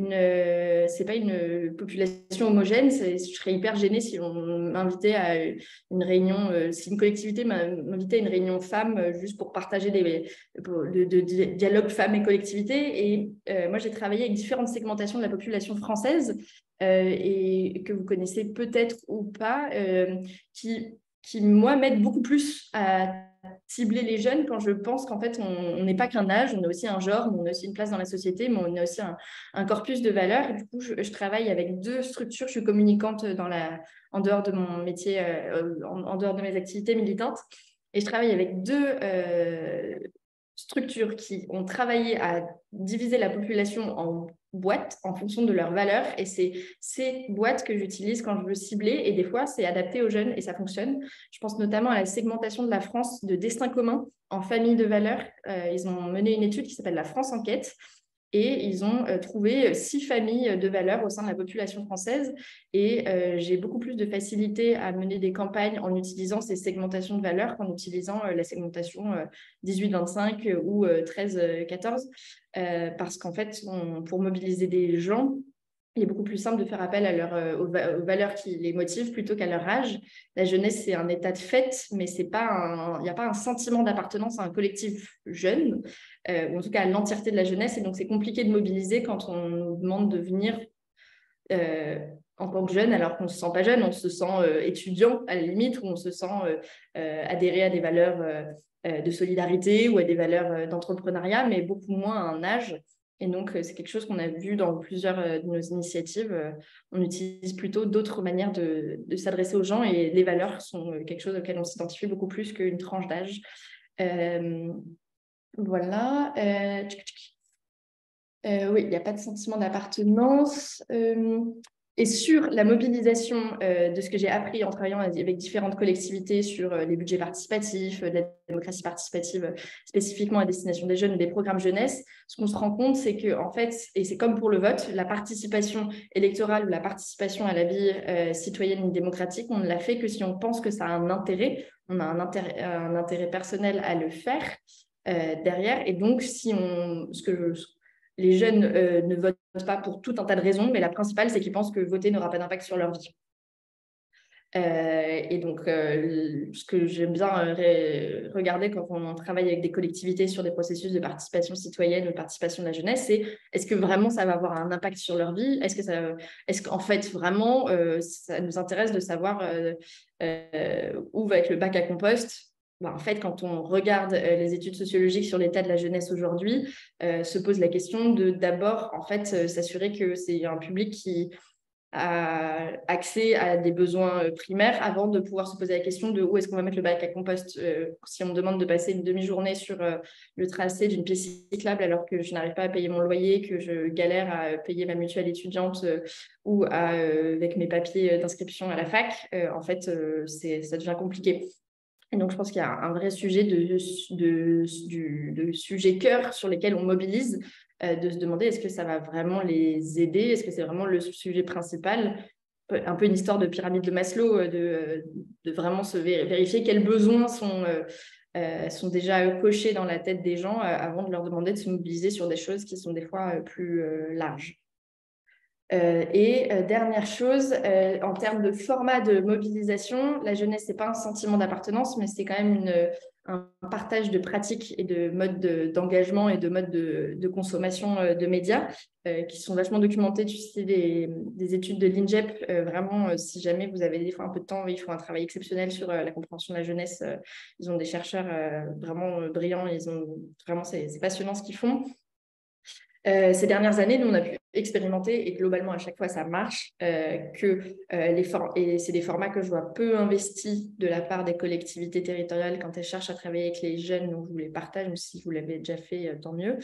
G: population homogène. Je serais hyper gênée si on m'invitait à une réunion, si une collectivité m'invitait à une réunion femmes juste pour partager de dialogue femmes et collectivités. Et moi, j'ai travaillé avec différentes segmentations de la population française et que vous connaissez peut-être ou pas, qui moi, m'aident beaucoup plus à cibler les jeunes quand je pense qu'en fait, on n'est pas qu'un âge, on est aussi un genre, on a aussi une place dans la société, mais on a aussi un corpus de valeurs. Et du coup, je travaille avec 2 structures. Je suis communicante en dehors de mon métier, en dehors de mes activités militantes. Et je travaille avec 2 structures qui ont travaillé à diviser la population en boîtes en fonction de leurs valeurs. Et c'est ces boîtes que j'utilise quand je veux cibler. Et des fois, c'est adapté aux jeunes et ça fonctionne. Je pense notamment à la segmentation de la France de destin commun en famille de valeurs. Ils ont mené une étude qui s'appelle la France Enquête. Et ils ont trouvé 6 familles de valeurs au sein de la population française. Et j'ai beaucoup plus de facilité à mener des campagnes en utilisant ces segmentations de valeurs qu'en utilisant la segmentation 18-25 ou 13-14. Parce qu'en fait, pour mobiliser des gens, il est beaucoup plus simple de faire appel à aux valeurs qui les motivent plutôt qu'à leur âge. La jeunesse, c'est un état de fait, mais il n'y a pas un sentiment d'appartenance à un collectif jeune, ou en tout cas à l'entièreté de la jeunesse. Et donc, c'est compliqué de mobiliser quand on nous demande de venir en tant que jeune, alors qu'on ne se sent pas jeune, on se sent étudiant à la limite, ou on se sent adhérer à des valeurs de solidarité ou à des valeurs d'entrepreneuriat, mais beaucoup moins à un âge. Et donc, c'est quelque chose qu'on a vu dans plusieurs de nos initiatives. On utilise plutôt d'autres manières de s'adresser aux gens et les valeurs sont quelque chose auquel on s'identifie beaucoup plus qu'une tranche d'âge. Voilà. Oui, il n'y a pas de sentiment d'appartenance. Et sur la mobilisation de ce que j'ai appris en travaillant avec différentes collectivités sur les budgets participatifs, de la démocratie participative spécifiquement à destination des jeunes ou des programmes jeunesse, ce qu'on se rend compte, c'est que en fait, et c'est comme pour le vote, la participation électorale ou la participation à la vie citoyenne et démocratique, on ne l'a fait que si on pense que ça a un intérêt, on a un intérêt personnel à le faire derrière. Et donc, si les jeunes ne votent pas pour tout un tas de raisons, mais la principale, c'est qu'ils pensent que voter n'aura pas d'impact sur leur vie. Et donc, ce que j'aime bien regarder quand on travaille avec des collectivités sur des processus de participation citoyenne ou de participation de la jeunesse, c'est est-ce que vraiment ça va avoir un impact sur leur vie? Est-ce qu'en fait, vraiment, ça nous intéresse de savoir où va être le bac à compost? En fait, quand on regarde les études sociologiques sur l'état de la jeunesse aujourd'hui, se pose la question de d'abord, en fait, s'assurer que c'est un public qui a accès à des besoins primaires avant de pouvoir se poser la question de où est-ce qu'on va mettre le bac à compost. Si on me demande de passer une demi-journée sur le tracé d'une piste cyclable alors que je n'arrive pas à payer mon loyer, que je galère à payer ma mutuelle étudiante ou avec mes papiers d'inscription à la fac, en fait, ça devient compliqué. Et donc, je pense qu'il y a un vrai sujet de sujet cœur sur lesquels on mobilise, de se demander est-ce que ça va vraiment les aider, est-ce que c'est vraiment le sujet principal, un peu une histoire de pyramide de Maslow, de vraiment se vérifier quels besoins sont déjà cochés dans la tête des gens avant de leur demander de se mobiliser sur des choses qui sont des fois plus larges. Dernière chose, en termes de format de mobilisation, la jeunesse, ce n'est pas un sentiment d'appartenance, mais c'est quand même un partage de pratiques et de modes d'engagement et de modes de consommation de médias qui sont vachement documentés. Tu sais, des études de l'INJEP, vraiment, si jamais vous avez des fois un peu de temps, ils font un travail exceptionnel sur la compréhension de la jeunesse. Ils ont des chercheurs vraiment brillants, c'est passionnant ce qu'ils font. Ces dernières années, nous, on a pu expérimenter, et globalement, à chaque fois, ça marche, et c'est des formats que je vois peu investis de la part des collectivités territoriales quand elles cherchent à travailler avec les jeunes, donc je vous les partage, mais si vous l'avez déjà fait, tant mieux.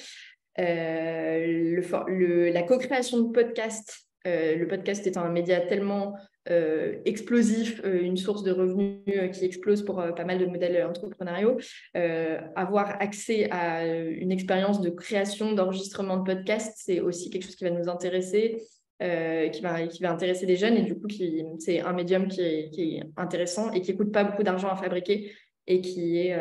G: La co-création de podcasts, le podcast étant un média tellement explosif, une source de revenus qui explose pour pas mal de modèles entrepreneuriaux, avoir accès à une expérience de création, d'enregistrement de podcasts, c'est aussi quelque chose qui va nous intéresser, qui va intéresser les jeunes, et du coup c'est un médium qui est intéressant et qui ne coûte pas beaucoup d'argent à fabriquer, et qui est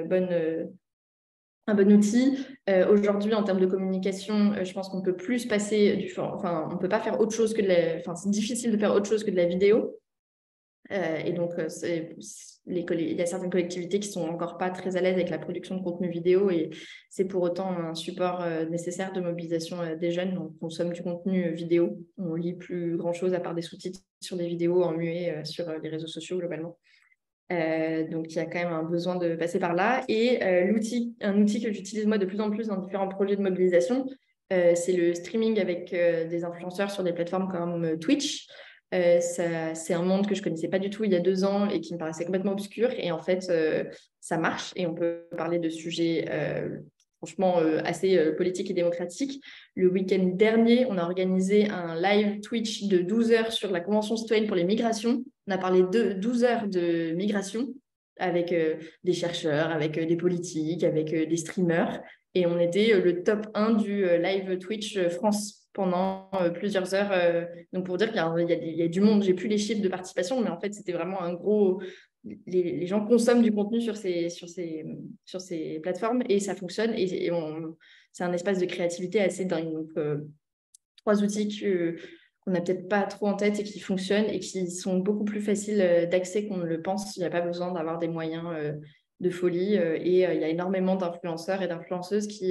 G: un bon outil. Aujourd'hui, en termes de communication, je pense qu'on peut plus passer on peut pas faire autre chose que c'est difficile de faire autre chose que de la vidéo. Et donc, il y a certaines collectivités qui sont encore pas très à l'aise avec la production de contenu vidéo et c'est pour autant un support nécessaire de mobilisation des jeunes. On consomme du contenu vidéo. On lit plus grand-chose à part des sous-titres sur des vidéos en muet sur les réseaux sociaux globalement. Donc, il y a quand même un besoin de passer par là. Et un outil que j'utilise moi de plus en plus dans différents projets de mobilisation, c'est le streaming avec des influenceurs sur des plateformes comme Twitch. C'est un monde que je ne connaissais pas du tout il y a 2 ans et qui me paraissait complètement obscur. Et en fait, ça marche et on peut parler de sujets franchement assez politiques et démocratiques. Le week-end dernier, on a organisé un live Twitch de 12 heures sur la Convention citoyenne pour les migrations. On a parlé de 12 heures de migration avec des chercheurs, avec des politiques, avec des streamers. Et on était le top 1 du live Twitch France pendant plusieurs heures. Donc, pour dire qu'il y a du monde, j'ai plus les chiffres de participation, mais en fait, c'était vraiment un gros... Les gens consomment du contenu sur ces plateformes et ça fonctionne. Et c'est un espace de créativité assez dingue. Donc, 3 outils qu'on n'a peut-être pas trop en tête et qui fonctionnent et qui sont beaucoup plus faciles d'accès qu'on ne le pense. Il n'y a pas besoin d'avoir des moyens de folie. Et il y a énormément d'influenceurs et d'influenceuses qui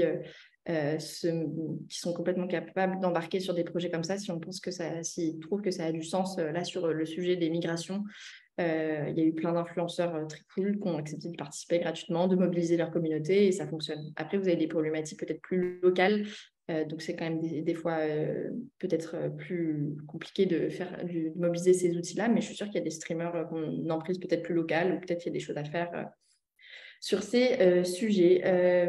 G: sont complètement capables d'embarquer sur des projets comme ça si on pense s'ils trouvent que ça a du sens. Là, sur le sujet des migrations, il y a eu plein d'influenceurs très cool qui ont accepté de participer gratuitement, de mobiliser leur communauté et ça fonctionne. Après, vous avez des problématiques peut-être plus locales. Donc, c'est quand même des fois peut-être plus compliqué de mobiliser ces outils-là, mais je suis sûre qu'il y a des streamers qui ont une emprise peut-être plus locale ou peut-être qu'il y a des choses à faire sur ces sujets.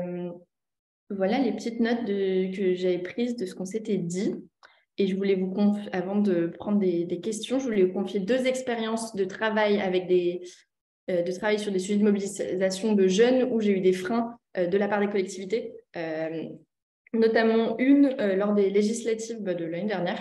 G: Voilà les petites notes que j'avais prises de ce qu'on s'était dit. Et je voulais avant de prendre des questions, je voulais vous confier 2 expériences de travail de travail sur des sujets de mobilisation de jeunes où j'ai eu des freins de la part des collectivités. Notamment une lors des législatives de l'année dernière.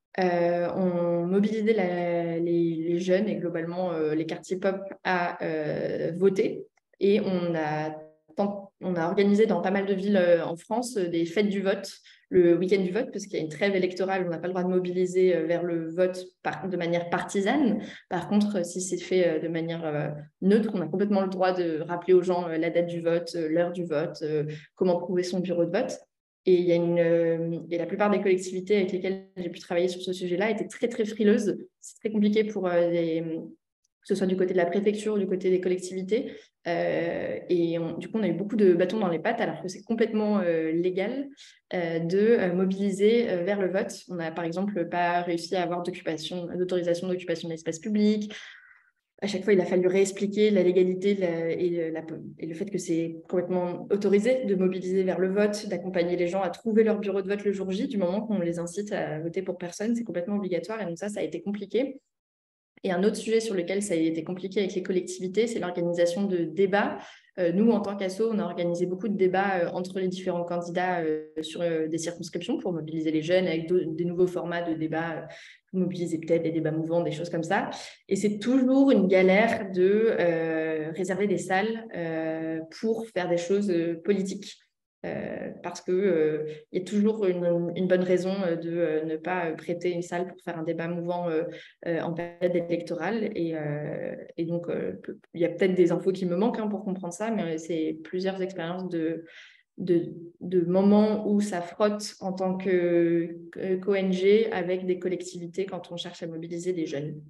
G: On mobilisait les jeunes et globalement les quartiers pop à voter. Et on a organisé dans pas mal de villes en France des fêtes du vote, le week-end du vote, parce qu'il y a une trêve électorale, on n'a pas le droit de mobiliser vers le vote de manière partisane. Par contre, si c'est fait de manière neutre, on a complètement le droit de rappeler aux gens la date du vote, l'heure du vote, comment trouver son bureau de vote. Et la plupart des collectivités avec lesquelles j'ai pu travailler sur ce sujet-là étaient très, très frileuses. C'est très compliqué que ce soit du côté de la préfecture ou du côté des collectivités. Du coup, on a eu beaucoup de bâtons dans les pattes, alors que c'est complètement légal de mobiliser vers le vote. On n'a, par exemple, pas réussi à avoir d'autorisation d'occupation de l'espace public. À chaque fois, il a fallu réexpliquer la légalité et le fait que c'est complètement autorisé de mobiliser vers le vote, d'accompagner les gens à trouver leur bureau de vote le jour J. Du moment qu'on les incite à voter pour personne, c'est complètement obligatoire. Et donc ça a été compliqué. Et un autre sujet sur lequel ça a été compliqué avec les collectivités, c'est l'organisation de débats. Nous, en tant qu'asso, on a organisé beaucoup de débats entre les différents candidats sur des circonscriptions pour mobiliser les jeunes avec des nouveaux formats de débats, mobiliser peut-être des débats mouvants, des choses comme ça. Et c'est toujours une galère de réserver des salles pour faire des choses politiques. Parce qu'il y a toujours une bonne raison de ne pas prêter une salle pour faire un débat mouvant en période électorale. Et donc, il y a peut-être des infos qui me manquent pour comprendre ça, mais c'est plusieurs expériences de moments où ça frotte en tant qu'ONG avec des collectivités quand on cherche à mobiliser des jeunes.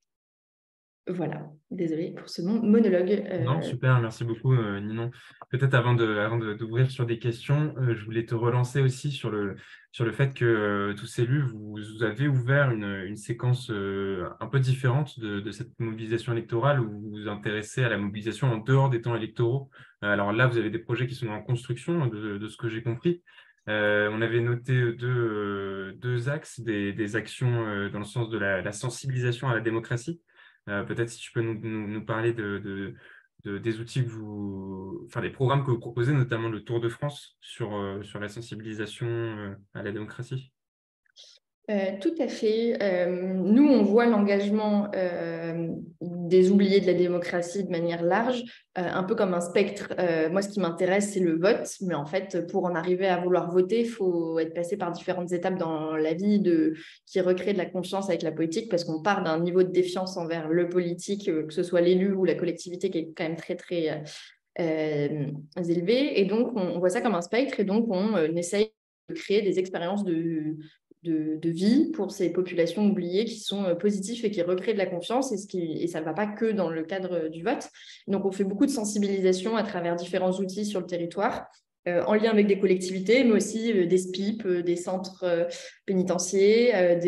G: Voilà, désolée pour ce monologue.
A: Non, super, merci beaucoup Ninon. Peut-être avant d'ouvrir sur des questions, je voulais te relancer aussi sur le fait que tous élus, vous avez ouvert une séquence un peu différente de cette mobilisation électorale où vous vous intéressez à la mobilisation en dehors des temps électoraux. Alors là, vous avez des projets qui sont en construction, de ce que j'ai compris. On avait noté deux axes, des actions dans le sens de la sensibilisation à la démocratie. Peut-être si tu peux nous parler des outils des programmes que vous proposez, notamment le Tour de France sur la sensibilisation à la démocratie.
G: Tout à fait. Nous, on voit l'engagement des oubliés de la démocratie de manière large, un peu comme un spectre. Moi, ce qui m'intéresse, c'est le vote, mais en fait, pour en arriver à vouloir voter, il faut être passé par différentes étapes dans la vie qui recrée de la confiance avec la politique, parce qu'on part d'un niveau de défiance envers le politique, que ce soit l'élu ou la collectivité, qui est quand même très, très élevé. Et donc, on voit ça comme un spectre, et donc on essaye de créer des expériences de vie pour ces populations oubliées qui sont positives et qui recréent de la confiance, et ça ne va pas que dans le cadre du vote. Donc, on fait beaucoup de sensibilisation à travers différents outils sur le territoire, en lien avec des collectivités, mais aussi des SPIP, des centres pénitentiaires,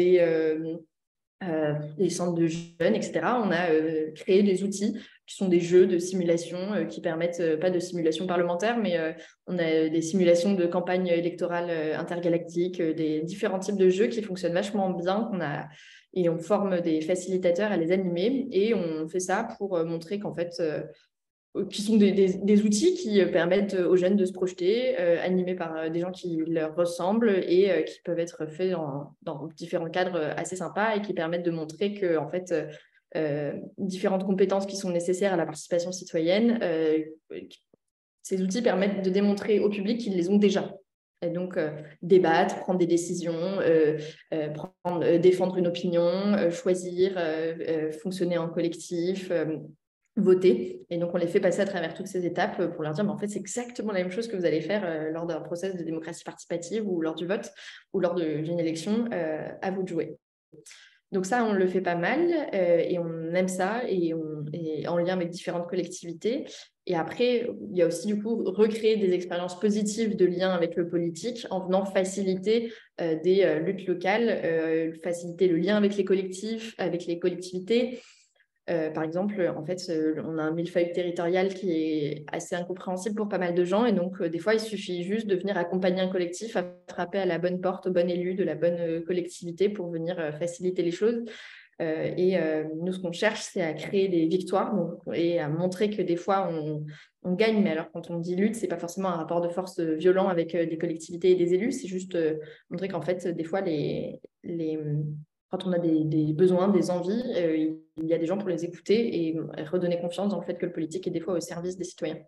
G: des centres de jeunes, etc. On a créé des outils qui sont des jeux de simulation qui permettent, pas de simulation parlementaire, mais on a des simulations de campagne électorale intergalactique, des différents types de jeux qui fonctionnent vachement bien, et on forme des facilitateurs à les animer, et on fait ça pour montrer qu'en fait, qui sont des outils qui permettent aux jeunes de se projeter, animés par des gens qui leur ressemblent, et qui peuvent être faits dans différents cadres assez sympas, et qui permettent de montrer que, en fait, différentes compétences qui sont nécessaires à la participation citoyenne, ces outils permettent de démontrer au public qu'ils les ont déjà. Et donc, débattre, prendre des décisions, défendre une opinion, choisir, fonctionner en collectif, voter. Et donc, on les fait passer à travers toutes ces étapes pour leur dire, mais en fait, c'est exactement la même chose que vous allez faire lors d'un process de démocratie participative, ou lors du vote, ou lors d'une élection. À vous de jouer. Donc ça, on le fait pas mal, et on aime ça, et en lien avec différentes collectivités. Et après, il y a aussi du coup recréer des expériences positives de lien avec le politique, en venant faciliter des luttes locales, faciliter le lien avec les collectifs, avec les collectivités. Par exemple, en fait, on a un millefeuille territorial qui est assez incompréhensible pour pas mal de gens, et donc des fois, il suffit juste de venir accompagner un collectif à frapper à la bonne porte, au bon élu de la bonne collectivité, pour venir faciliter les choses. Nous, ce qu'on cherche, c'est à créer des victoires, et à montrer que des fois, on gagne. Mais alors, quand on dit lutte, ce n'est pas forcément un rapport de force violent avec des collectivités et des élus, c'est juste montrer qu'en fait, des fois, quand on a des besoins, des envies, il y a des gens pour les écouter, et redonner confiance dans le fait que le politique est des fois au service des citoyens.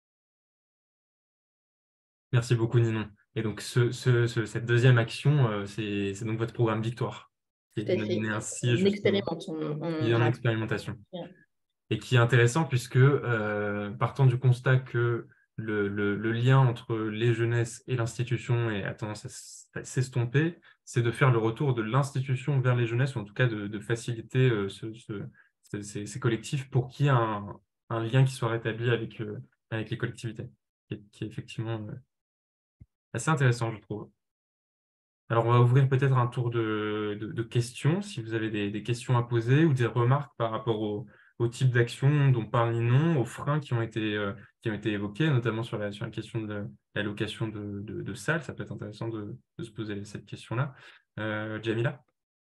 A: Merci beaucoup, Ninon. Et donc, cette deuxième action, c'est donc votre programme Victoire, qui est
G: Tout à fait.
A: dénominé ainsi,
G: On expérimente.
A: qui est en expérimentation.
G: Yeah.
A: Et qui est intéressant puisque, partant du constat que le lien entre les jeunesses et l'institution a tendance à s'estomper, c'est de faire le retour de l'institution vers les jeunesses, ou en tout cas de faciliter ces collectifs pour qu'il y ait un lien qui soit rétabli avec les collectivités, qui est effectivement assez intéressant, je trouve. Alors, on va ouvrir peut-être un tour de questions, si vous avez des questions à poser ou des remarques par rapport au type d'action dont parle Ninon, aux freins qui ont été évoqués, notamment sur la question de la location de salles. Ça peut être intéressant de se poser cette question-là. Djamila?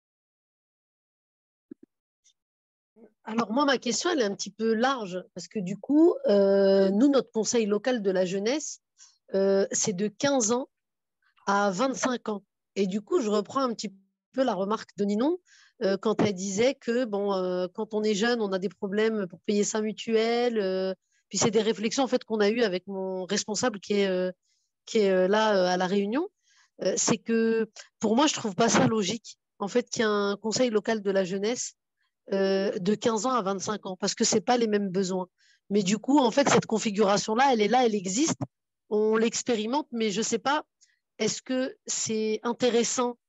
E: Alors moi, ma question, elle est un petit peu large, parce que du coup, nous, notre conseil local de la jeunesse, c'est de 15 ans à 25 ans. Et du coup, je reprends un petit peu la remarque de Ninon quand elle disait que quand on est jeune, on a des problèmes pour payer sa mutuelle. Puis c'est des réflexions en fait qu'on a eues avec mon responsable qui est là à la Réunion. C'est que pour moi, je trouve pas ça logique en fait qu'il y ait un conseil local de la jeunesse de 15 ans à 25 ans, parce que c'est pas les mêmes besoins. Mais du coup, en fait, cette configuration-là, elle est là, elle existe. On l'expérimente, mais je sais pas. Est-ce que c'est intéressant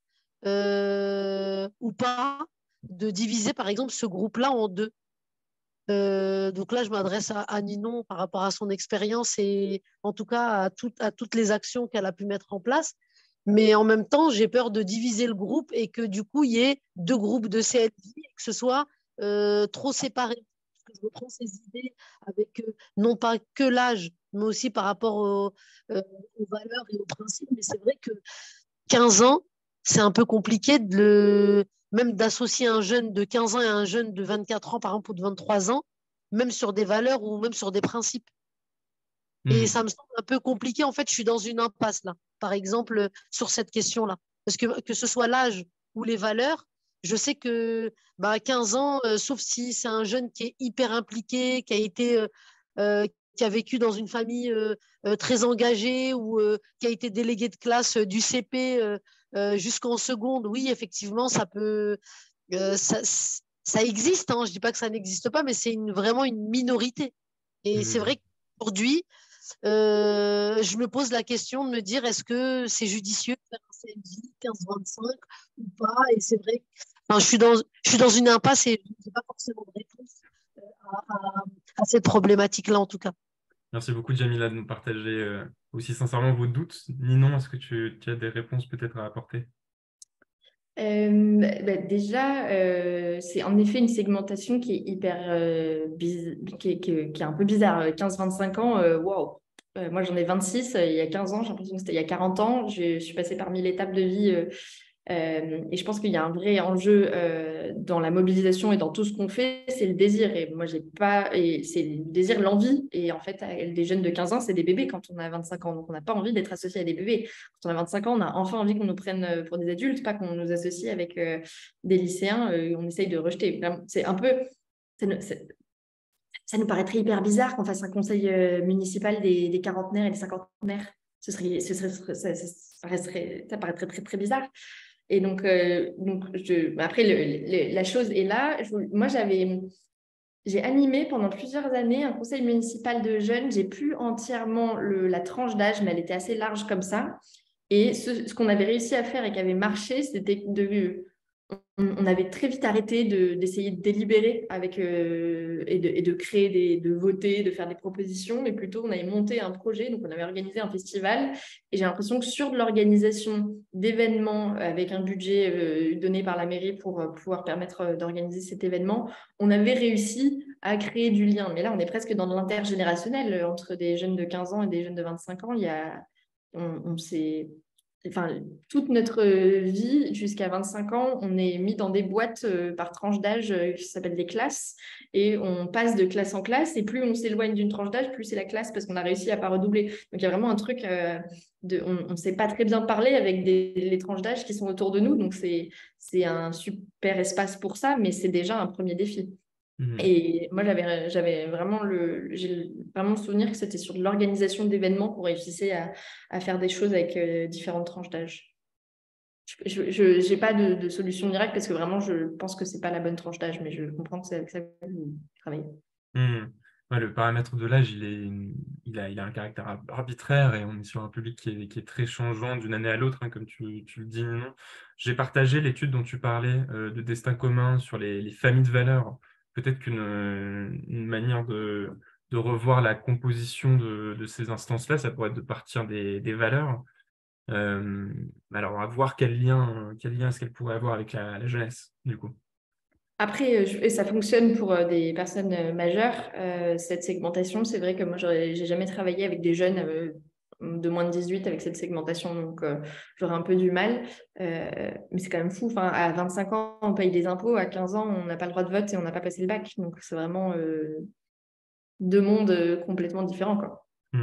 E: ou pas de diviser, par exemple, ce groupe-là en deux? Donc là, je m'adresse à Ninon par rapport à son expérience, et en tout cas à toutes les actions qu'elle a pu mettre en place. Mais en même temps, j'ai peur de diviser le groupe et que du coup, il y ait deux groupes de CLJ et que ce soit trop séparé. Parce que je reprends ces idées avec non pas que l'âge, mais aussi par rapport aux valeurs et aux principes. Mais c'est vrai que 15 ans, c'est un peu compliqué même d'associer un jeune de 15 ans et un jeune de 24 ans, par exemple, ou de 23 ans, même sur des valeurs ou même sur des principes. Et ça me semble un peu compliqué. En fait, je suis dans une impasse là, par exemple, sur cette question-là. Parce que ce soit l'âge ou les valeurs. Je sais que 15 ans, sauf si c'est un jeune qui est hyper impliqué, qui a vécu dans une famille très engagée ou qui a été délégué de classe du CP jusqu'en seconde, oui, effectivement, ça existe. Hein. Je ne dis pas que ça n'existe pas, mais c'est vraiment une minorité. Et c'est vrai qu'aujourd'hui, je me pose la question de me dire est-ce que c'est judicieux de faire un CMJ 15-25 ou pas. Et c'est vrai que je suis dans une impasse et je n'ai pas forcément de réponse à cette problématique-là, en tout cas.
A: Merci beaucoup, Jamila, de nous partager aussi sincèrement vos doutes. Ninon, est-ce que tu as des réponses peut-être à apporter?
G: Déjà, c'est en effet une segmentation qui est hyper qui est un peu bizarre. 15-25 ans, waouh. Moi, j'en ai 26. Il y a 15 ans, j'ai l'impression que c'était il y a 40 ans. Je suis passée par 1000 étapes de vie. Et je pense qu'il y a un vrai enjeu dans la mobilisation et dans tout ce qu'on fait, c'est le désir. Et moi, j'ai pas. Et c'est le désir, l'envie. Et en fait, les jeunes de 15 ans, c'est des bébés quand on a 25 ans. Donc, on n'a pas envie d'être associé à des bébés. Quand on a 25 ans, on a enfin envie qu'on nous prenne pour des adultes, pas qu'on nous associe avec des lycéens. On essaye de rejeter. C'est un peu. Ça nous paraîtrait hyper bizarre qu'on fasse un conseil municipal des quarantenaires et des cinquantenaires. Ça paraîtrait très, très bizarre. Et donc après, la chose est là. Moi, j'ai animé pendant plusieurs années un conseil municipal de jeunes. J'ai plus entièrement la tranche d'âge, mais elle était assez large comme ça. Et ce qu'on avait réussi à faire et qui avait marché, c'était on avait très vite arrêté d'essayer de délibérer avec, et de créer, de voter, de faire des propositions, mais plutôt on avait monté un projet, donc on avait organisé un festival, et j'ai l'impression que sur de l'organisation d'événements avec un budget donné par la mairie pour pouvoir permettre d'organiser cet événement, on avait réussi à créer du lien. Mais là, on est presque dans de l'intergénérationnel entre des jeunes de 15 ans et des jeunes de 25 ans. On s'est... Enfin, toute notre vie, jusqu'à 25 ans, on est mis dans des boîtes par tranche d'âge qui s'appellent les classes. Et on passe de classe en classe. Et plus on s'éloigne d'une tranche d'âge, plus c'est la classe parce qu'on a réussi à ne pas redoubler. Donc, il y a vraiment un truc on ne sait pas très bien parler avec les tranches d'âge qui sont autour de nous. Donc, c'est un super espace pour ça, mais c'est déjà un premier défi. Et moi, j'ai vraiment le souvenir que c'était sur l'organisation d'événements qu'on réussissait à faire des choses avec différentes tranches d'âge. Je n'ai pas de solution miracle parce que vraiment, je pense que ce n'est pas la bonne tranche d'âge, mais je comprends que c'est avec ça que vous travaillez.
A: Ouais, le paramètre de l'âge, il a un caractère arbitraire et on est sur un public qui est très changeant d'une année à l'autre, hein, comme tu le dis, non. J'ai partagé l'étude dont tu parlais de destin commun sur les familles de valeurs. Peut-être une manière de revoir la composition de ces instances-là, ça pourrait être de partir des valeurs. Alors, à voir quel lien est-ce qu'elle pourrait avoir avec la jeunesse, du coup.
G: Après, ça fonctionne pour des personnes majeures, cette segmentation. C'est vrai que moi, j'ai jamais travaillé avec des jeunes de moins de 18 avec cette segmentation, donc j'aurais un peu du mal. Mais c'est quand même fou. Enfin, à 25 ans, on paye des impôts. À 15 ans, on n'a pas le droit de vote et on n'a pas passé le bac. Donc, c'est vraiment deux mondes complètement différents, quoi.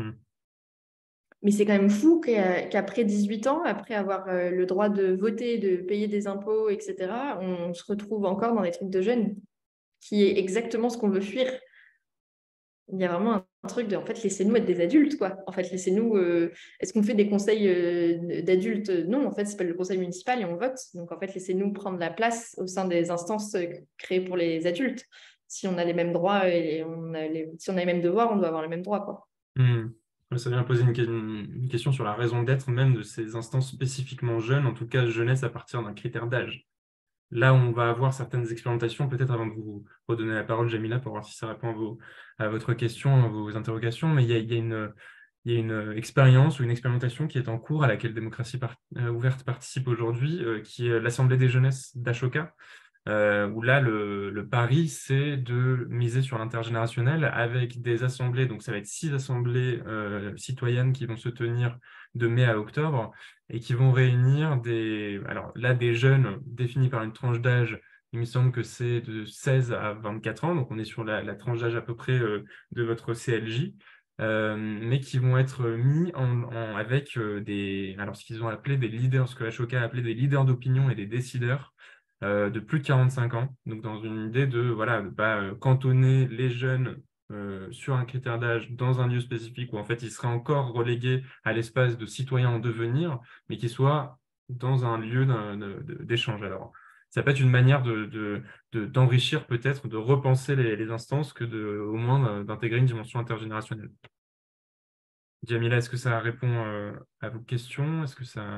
G: Mais c'est quand même fou qu'après 18 ans, après avoir le droit de voter, de payer des impôts, etc., on se retrouve encore dans des trucs de jeunes, qui est exactement ce qu'on veut fuir. Il y a vraiment un truc de, en fait, laissez-nous être des adultes, quoi. En fait, laissez-nous... Est-ce qu'on fait des conseils d'adultes? Non, en fait, c'est pas le conseil municipal et on vote. Donc, en fait, laissez-nous prendre la place au sein des instances créées pour les adultes. Si on a les mêmes droits et si on a les mêmes devoirs, on doit avoir les mêmes droits, quoi.
A: Ça vient poser une question sur la raison d'être même de ces instances spécifiquement jeunes, en tout cas jeunesse à partir d'un critère d'âge. Là, on va avoir certaines expérimentations, peut-être avant de vous redonner la parole, Jamila, pour voir si ça répond à votre question, à vos interrogations, mais il y a une expérience ou une expérimentation qui est en cours à laquelle Démocratie Ouverte participe aujourd'hui, qui est l'Assemblée des jeunesses d'Ashoka, où là, le pari, c'est de miser sur l'intergénérationnel avec des assemblées, donc ça va être 6 assemblées citoyennes qui vont se tenir de mai à octobre et qui vont réunir des jeunes définis par une tranche d'âge, il me semble que c'est de 16 à 24 ans, donc on est sur la tranche d'âge à peu près de votre CLJ, mais qui vont être mis avec alors ce qu'ils ont appelé des leaders, ce que Ashoka a appelé des leaders d'opinion et des décideurs de plus de 45 ans. Donc, dans une idée de voilà, de pas cantonner les jeunes sur un critère d'âge dans un lieu spécifique où en fait ils seraient encore relégués à l'espace de citoyens en devenir, mais qu'ils soient dans un lieu d'échange. Alors, ça peut être une manière d'enrichir peut-être, de repenser les instances que au moins d'intégrer une dimension intergénérationnelle. Djamila, est-ce que ça répond à vos questions? Est-ce que ça...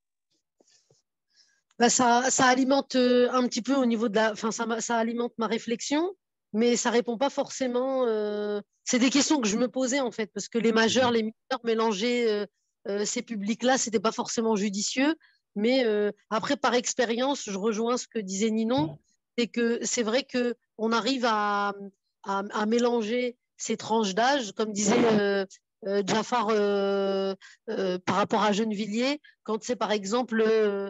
E: Bah, ça alimente un petit peu au niveau de la... Enfin, ça alimente ma réflexion, mais ça répond pas forcément... C'est des questions que je me posais, en fait, parce que les majeurs, les mineurs, mélanger ces publics-là, c'était pas forcément judicieux. Mais après, par expérience, je rejoins ce que disait Ninon, c'est que c'est vrai qu'on arrive à mélanger ces tranches d'âge, comme disait Jafar par rapport à Gennevilliers, quand c'est par exemple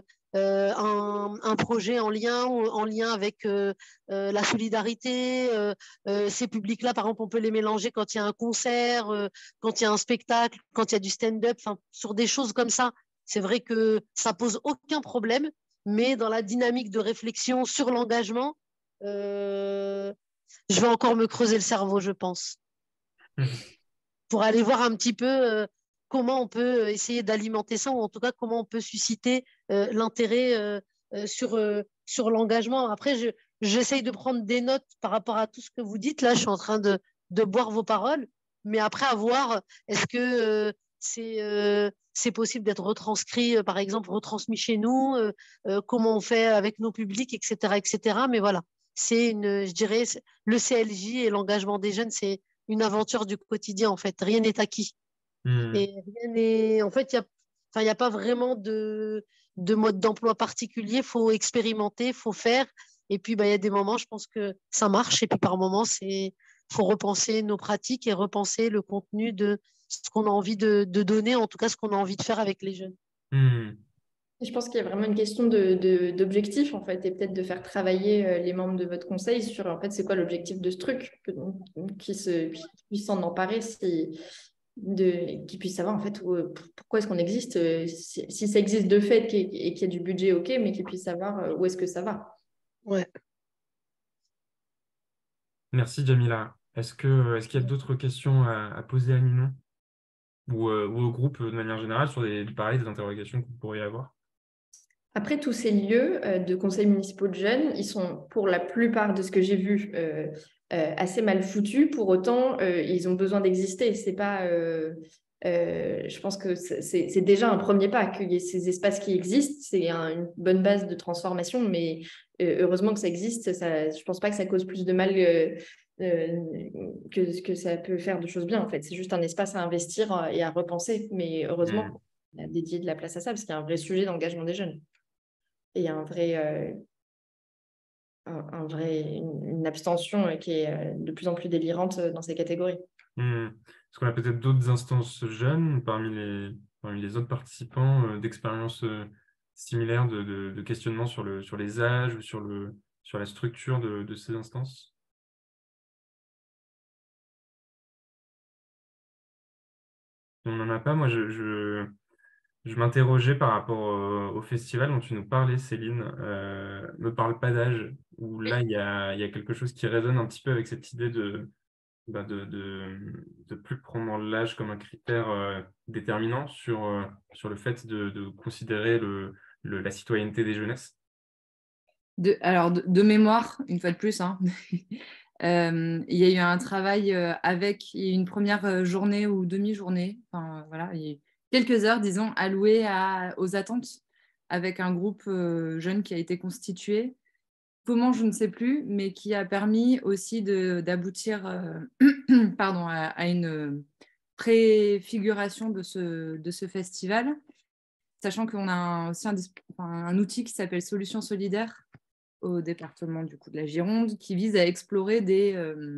E: un projet en lien avec la solidarité. Ces publics-là, par exemple, on peut les mélanger quand il y a un concert, quand il y a un spectacle, quand il y a du stand-up, sur des choses comme ça. C'est vrai que ça pose aucun problème, mais dans la dynamique de réflexion sur l'engagement, je vais encore me creuser le cerveau, je pense, pour aller voir un petit peu comment on peut essayer d'alimenter ça, ou en tout cas comment on peut susciter l'intérêt sur l'engagement. Après, j'essaye de prendre des notes par rapport à tout ce que vous dites. Là, je suis en train de boire vos paroles, mais après, à voir, est-ce que c'est possible d'être retranscrit, par exemple, retransmis chez nous, comment on fait avec nos publics, etc., etc. Mais voilà, je dirais, le CLJ et l'engagement des jeunes, c'est une aventure du quotidien, en fait. Rien n'est acquis. Et rien n'est... En fait, il y a pas vraiment de mode d'emploi particulier. Il faut expérimenter, il faut faire. Et puis, il y a des moments, je pense que ça marche. Et puis, par moments, faut repenser nos pratiques et repenser le contenu de ce qu'on a envie de donner, en tout cas, ce qu'on a envie de faire avec les jeunes.
G: Et je pense qu'il y a vraiment une question d'objectif, en fait, et peut-être de faire travailler les membres de votre conseil sur, en fait, c'est quoi l'objectif de ce truc, qu'ils puissent s'en emparer, qu'ils puissent savoir, en fait, pourquoi est-ce qu'on existe, si ça existe de fait et qu'il y a du budget, ok, mais qu'ils puissent savoir où est-ce que ça va.
E: Ouais.
A: Merci, Djamila. Est-ce qu'il y a d'autres questions à poser à Ninon ou au groupe de manière générale sur pareil, des interrogations que vous pourriez avoir?
G: Après, tous ces lieux de conseils municipaux de jeunes, ils sont, pour la plupart de ce que j'ai vu, assez mal foutus. Pour autant, ils ont besoin d'exister. C'est pas, je pense que c'est déjà un premier pas qu'il y ait ces espaces qui existent. C'est une bonne base de transformation, mais heureusement que ça existe. Je pense pas que ça cause plus de mal que ça peut faire de choses bien. En fait, c'est juste un espace à investir et à repenser. Mais heureusement, on a dédié de la place à ça parce qu'il y a un vrai sujet d'engagement des jeunes. Et il y a une abstention qui est de plus en plus délirante dans ces catégories.
A: Est-ce qu'on a peut-être d'autres instances jeunes parmi les autres participants d'expériences similaires de questionnement sur les âges ou sur la structure de ces instances? On n'en a pas. Moi, je m'interrogeais par rapport au festival dont tu nous parlais, Céline. Me parle pas d'âge, où là, il y a quelque chose qui résonne un petit peu avec cette idée de plus prendre l'âge comme un critère déterminant sur le fait de considérer la citoyenneté des jeunesses.
C: Alors, de mémoire, une fois de plus, hein, il y a eu un travail il y a une première journée ou demi-journée, enfin, voilà, il y a eu quelques heures, disons, allouées aux attentes avec un groupe jeune qui a été constitué. Comment, je ne sais plus, mais qui a permis aussi d'aboutir à une préfiguration de ce festival, sachant qu'on a aussi un outil qui s'appelle Solutions solidaires au département du coup, de la Gironde, qui vise à explorer des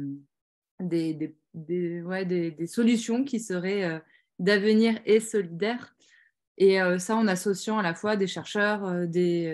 C: solutions qui seraient d'avenir et solidaires. Et ça, en associant à la fois des chercheurs,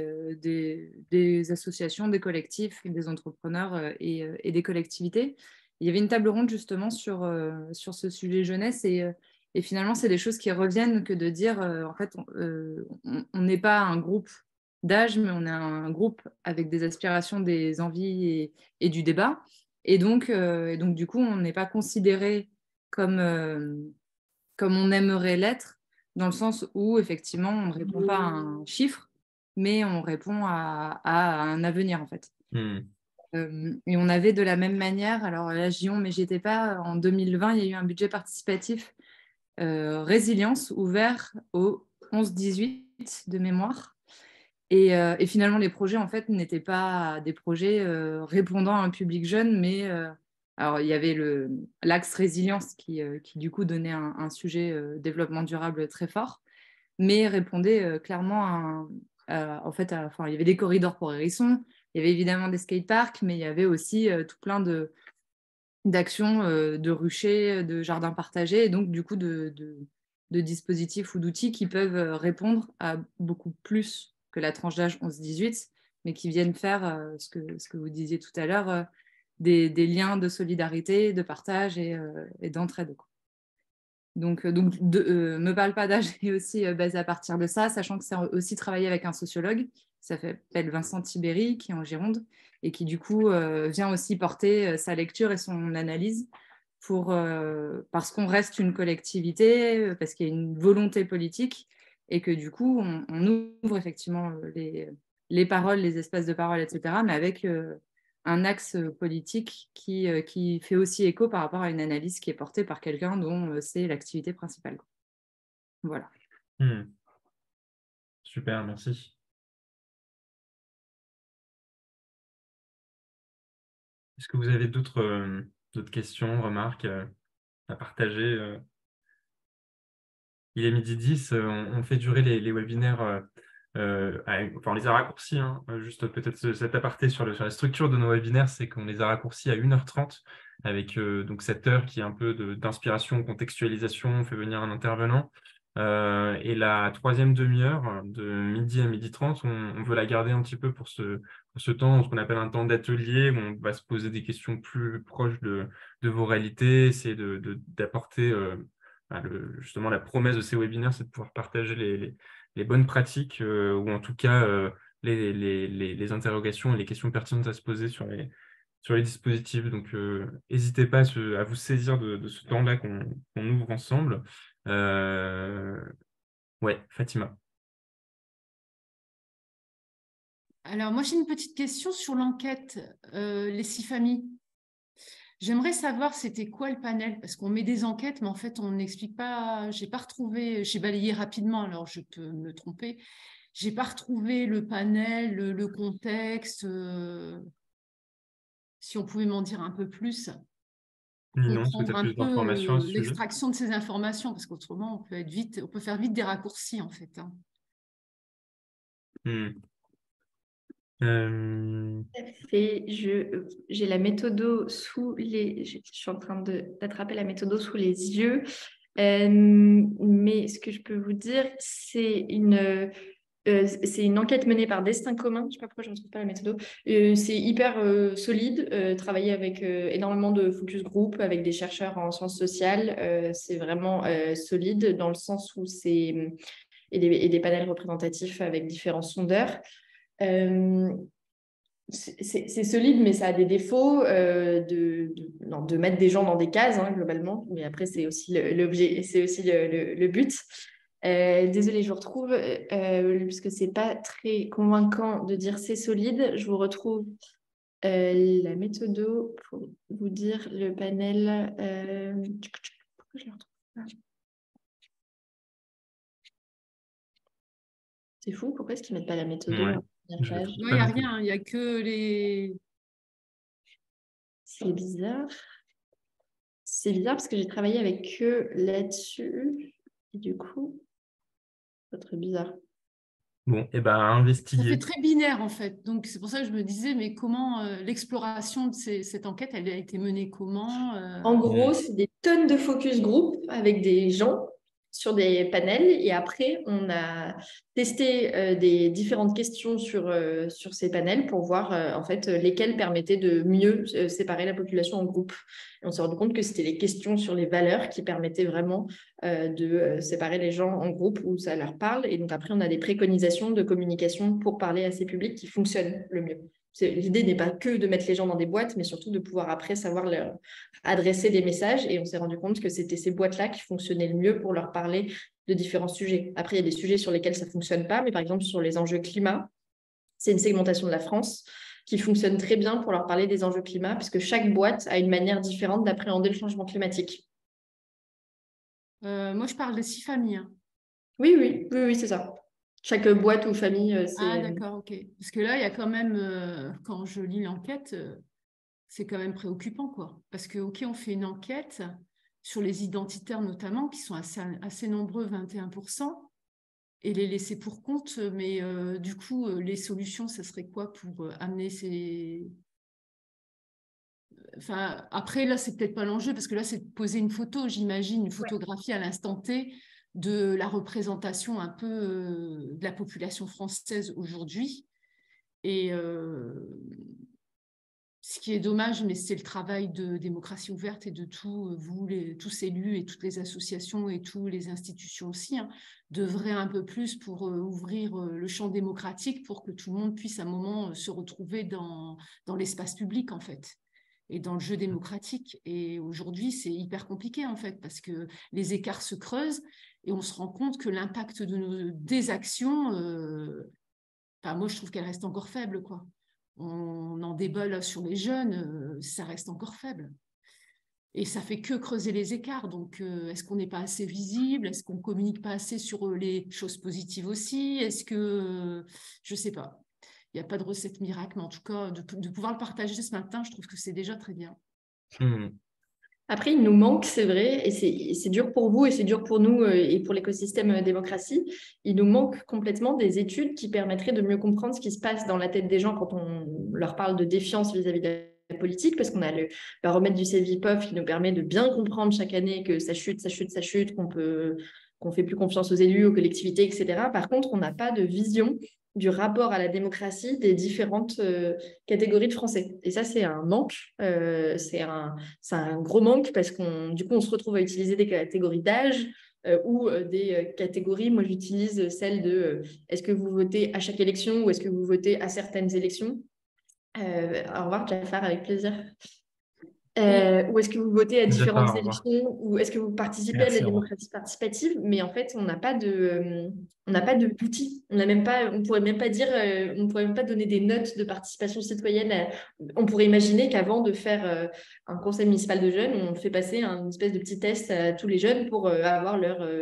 C: des associations, des collectifs, des entrepreneurs et des collectivités. Il y avait une table ronde justement sur ce sujet jeunesse et finalement, c'est des choses qui reviennent que de dire, en fait, on n'est pas un groupe d'âge, mais on est un groupe avec des aspirations, des envies et du débat. Et donc, du coup, on n'est pas considéré comme on aimerait l'être, dans le sens où, effectivement, on ne répond pas à un chiffre, mais on répond à un avenir, en fait. Et on avait de la même manière, alors là, Gion, mais j'y étais pas, en 2020, il y a eu un budget participatif résilience ouvert aux 11-18 de mémoire. Et finalement, les projets, en fait, n'étaient pas des projets répondant à un public jeune, mais alors, il y avait l'axe résilience qui, du coup, donnait un sujet développement durable très fort, mais répondait clairement en fait, enfin, il y avait des corridors pour hérissons, il y avait évidemment des skateparks, mais il y avait aussi tout plein d'actions, de ruchers, de jardins partagés, et donc du coup de dispositifs ou d'outils qui peuvent répondre à beaucoup plus que la tranche d'âge 11-18, mais qui viennent faire ce que vous disiez tout à l'heure, des liens de solidarité, de partage et d'entraide. Donc me parle pas d'âge est aussi basé à partir de ça, sachant que c'est aussi travaillé avec un sociologue qui s'appelle Vincent Tibéry, qui est en Gironde, et qui du coup vient aussi porter sa lecture et son analyse parce qu'on reste une collectivité, parce qu'il y a une volonté politique, et que du coup on ouvre effectivement les paroles, les espaces de parole, etc., mais avec un axe politique qui fait aussi écho par rapport à une analyse qui est portée par quelqu'un dont c'est l'activité principale. Voilà.
A: Super, merci. Est-ce que vous avez d'autres questions, remarques à partager? Il est 12h10, on fait durer les webinaires, enfin on les a raccourcis, hein. Juste peut-être cet aparté sur la structure de nos webinaires, c'est qu'on les a raccourcis à 1h30, avec donc cette heure qui est un peu d'inspiration, contextualisation, on fait venir un intervenant. Et la troisième demi-heure, de midi à 12h30, on veut la garder un petit peu pour ce temps, ce qu'on appelle un temps d'atelier, où on va se poser des questions plus proches de vos réalités, essayer d'apporter justement la promesse de ces webinaires, c'est de pouvoir partager les bonnes pratiques, ou en tout cas les interrogations et les questions pertinentes à se poser sur les dispositifs. Donc, n'hésitez pas à vous saisir de ce temps-là qu'on ouvre ensemble. Ouais, Fatima.
H: Alors, moi, j'ai une petite question sur l'enquête, les 6 familles. J'aimerais savoir c'était quoi le panel, parce qu'on met des enquêtes, mais en fait, on n'explique pas. J'ai pas retrouvé, j'ai balayé rapidement, alors je peux me tromper. J'ai pas retrouvé le panel, le contexte. Si on pouvait m'en dire un peu plus.
A: Non, est-ce que tu as plus d'informations à ce sujet?
H: L'extraction de ces informations, parce qu'autrement, on peut faire vite des raccourcis, en fait.
G: J'ai la méthodo sous les... Je suis en train d'attraper la méthodo sous les yeux. Mais ce que je peux vous dire, c'est une enquête menée par Destin Commun. Je ne sais pas pourquoi je ne trouve pas la méthode. C'est hyper solide, travaillé avec énormément de focus group, avec des chercheurs en sciences sociales. C'est vraiment solide dans le sens où c'est... Et des panels représentatifs avec différents sondeurs. C'est solide, mais ça a des défauts de mettre des gens dans des cases, hein, globalement. Mais après, c'est aussi l'objet, c'est aussi le but. Désolée, je vous retrouve, puisque c'est pas très convaincant de dire c'est solide. Je vous retrouve la méthodo pour vous dire le panel. Pourquoi je la retrouve pas ? C'est fou, pourquoi est-ce qu'ils ne mettent pas la méthodo en première page ?
H: Non, il n'y a rien, il n'y a que les...
G: C'est bizarre. C'est bizarre parce que j'ai travaillé avec eux là-dessus. Et du coup, c'est très bizarre.
A: Bon, et ben investiguer.
H: Ça fait très binaire en fait. Donc c'est pour ça que je me disais, mais comment l'exploration de cette enquête, elle a été menée comment
G: En gros, c'est des tonnes de focus group avec des gens sur des panels et après, on a testé des différentes questions sur ces panels pour voir en fait lesquelles permettaient de mieux séparer la population en groupes. Et on s'est rendu compte que c'était les questions sur les valeurs qui permettaient vraiment de séparer les gens en groupes où ça leur parle. Et donc après, on a des préconisations de communication pour parler à ces publics qui fonctionnent le mieux. L'idée n'est pas que de mettre les gens dans des boîtes, mais surtout de pouvoir après savoir leur adresser des messages. Et on s'est rendu compte que c'était ces boîtes-là qui fonctionnaient le mieux pour leur parler de différents sujets. Après, il y a des sujets sur lesquels ça ne fonctionne pas, mais par exemple, sur les enjeux climat, c'est une segmentation de la France qui fonctionne très bien pour leur parler des enjeux climat, puisque chaque boîte a une manière différente d'appréhender le changement climatique.
H: Moi, je parle des 6 familles. Hein.
G: Oui, c'est ça. Chaque boîte ou famille, c'est...
H: Ah, d'accord, ok. Parce que là, il y a quand même, quand je lis l'enquête, c'est quand même préoccupant, quoi. Parce que, ok, on fait une enquête sur les identitaires notamment, qui sont assez nombreux, 21%, et les laisser pour compte, mais du coup, les solutions, ça serait quoi pour amener ces... Enfin, après, là, c'est peut-être pas l'enjeu, parce que là, c'est de poser une photo, j'imagine, une photographie à l'instant T de la représentation un peu de la population française aujourd'hui. Et ce qui est dommage, mais c'est le travail de démocratie ouverte et de vous, tous élus et toutes les associations et toutes les institutions aussi, hein, d'œuvrer un peu plus pour ouvrir le champ démocratique pour que tout le monde puisse à un moment se retrouver dans l'espace public, en fait, et dans le jeu démocratique. Et aujourd'hui, c'est hyper compliqué, en fait, parce que les écarts se creusent et on se rend compte que l'impact de nos désactions, moi, je trouve qu'elle reste encore faible, quoi. On en débat là sur les jeunes, ça reste encore faible. Et ça fait que creuser les écarts. Donc, est-ce qu'on n'est pas assez visible? Est-ce qu'on ne communique pas assez sur les choses positives aussi? Est-ce que... je ne sais pas. Il n'y a pas de recette miracle, mais en tout cas, de pouvoir le partager ce matin, je trouve que c'est déjà très bien.
G: Après, il nous manque, c'est vrai, et c'est dur pour vous et c'est dur pour nous et pour l'écosystème démocratie, il nous manque complètement des études qui permettraient de mieux comprendre ce qui se passe dans la tête des gens quand on leur parle de défiance vis-à-vis de la politique, parce qu'on a le baromètre du Cevipof qui nous permet de bien comprendre chaque année que ça chute, qu'on fait plus confiance aux élus, aux collectivités, etc. Par contre, on n'a pas de vision du rapport à la démocratie des différentes catégories de Français. Et ça, c'est un manque, c'est un gros manque parce du coup, on se retrouve à utiliser des catégories d'âge ou des catégories. Moi, j'utilise celle de est-ce que vous votez à chaque élection ou est-ce que vous votez à certaines élections. Au revoir, Jafar, avec plaisir. Ou est-ce que vous votez à différentes élections ou est-ce que vous participez à la démocratie participative, mais en fait on n'a pas d'outils, on pourrait même pas dire, on pourrait même pas donner des notes de participation citoyenne. On pourrait imaginer qu'avant de faire un conseil municipal de jeunes, on fait passer une espèce de petit test à tous les jeunes pour avoir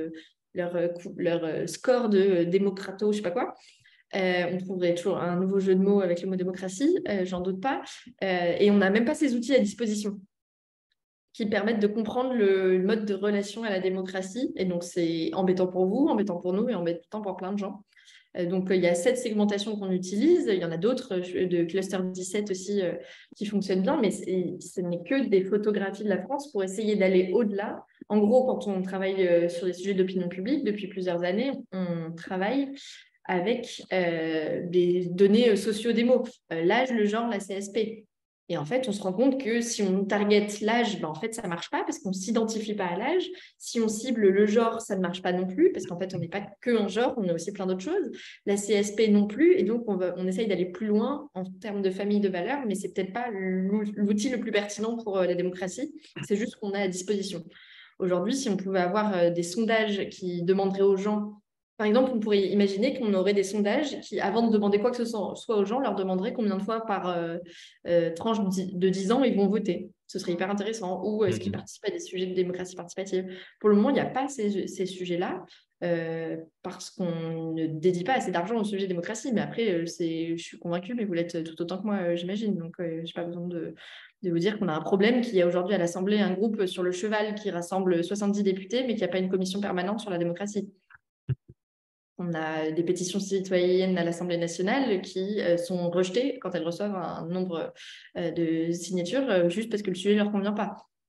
G: leur score de démocrato, je sais pas quoi. On trouverait toujours un nouveau jeu de mots avec le mot démocratie, j'en doute pas. Et on n'a même pas ces outils à disposition qui permettent de comprendre le mode de relation à la démocratie. Et donc, c'est embêtant pour vous, embêtant pour nous et embêtant pour plein de gens. Donc, il y a cette segmentation qu'on utilise. Il y en a d'autres, de Cluster 17 aussi, qui fonctionnent bien, mais ce n'est que des photographies de la France pour essayer d'aller au-delà. En gros, quand on travaille sur des sujets d'opinion publique depuis plusieurs années, on travaille avec des données socio-démo, l'âge, le genre, la CSP. Et en fait, on se rend compte que si on target l'âge, en fait, ça ne marche pas parce qu'on ne s'identifie pas à l'âge. Si on cible le genre, ça ne marche pas non plus parce qu'en fait, on n'est pas qu'un genre, on a aussi plein d'autres choses. La CSP non plus. Et donc, on essaye d'aller plus loin en termes de famille de valeurs, mais ce n'est peut-être pas l'outil le plus pertinent pour la démocratie. C'est juste ce qu'on a à disposition. Aujourd'hui, si on pouvait avoir des sondages qui demanderaient aux gens... Par exemple, on pourrait imaginer qu'on aurait des sondages qui, avant de demander quoi que ce soit aux gens, leur demanderaient combien de fois par tranche de 10 ans ils vont voter. Ce serait hyper intéressant. Ou est-ce qu'ils participent à des sujets de démocratie participative? Pour le moment, il n'y a pas ces sujets-là parce qu'on ne dédie pas assez d'argent au sujet de démocratie. Mais après, je suis convaincue, mais vous l'êtes tout autant que moi, j'imagine. Donc, je n'ai pas besoin de vous dire qu'on a un problème, qu'il y a aujourd'hui à l'Assemblée un groupe sur le cheval qui rassemble 70 députés, mais qu'il n'y a pas une commission permanente sur la démocratie. On a des pétitions citoyennes à l'Assemblée nationale qui sont rejetées quand elles reçoivent un nombre de signatures juste parce que le sujet ne leur convient pas.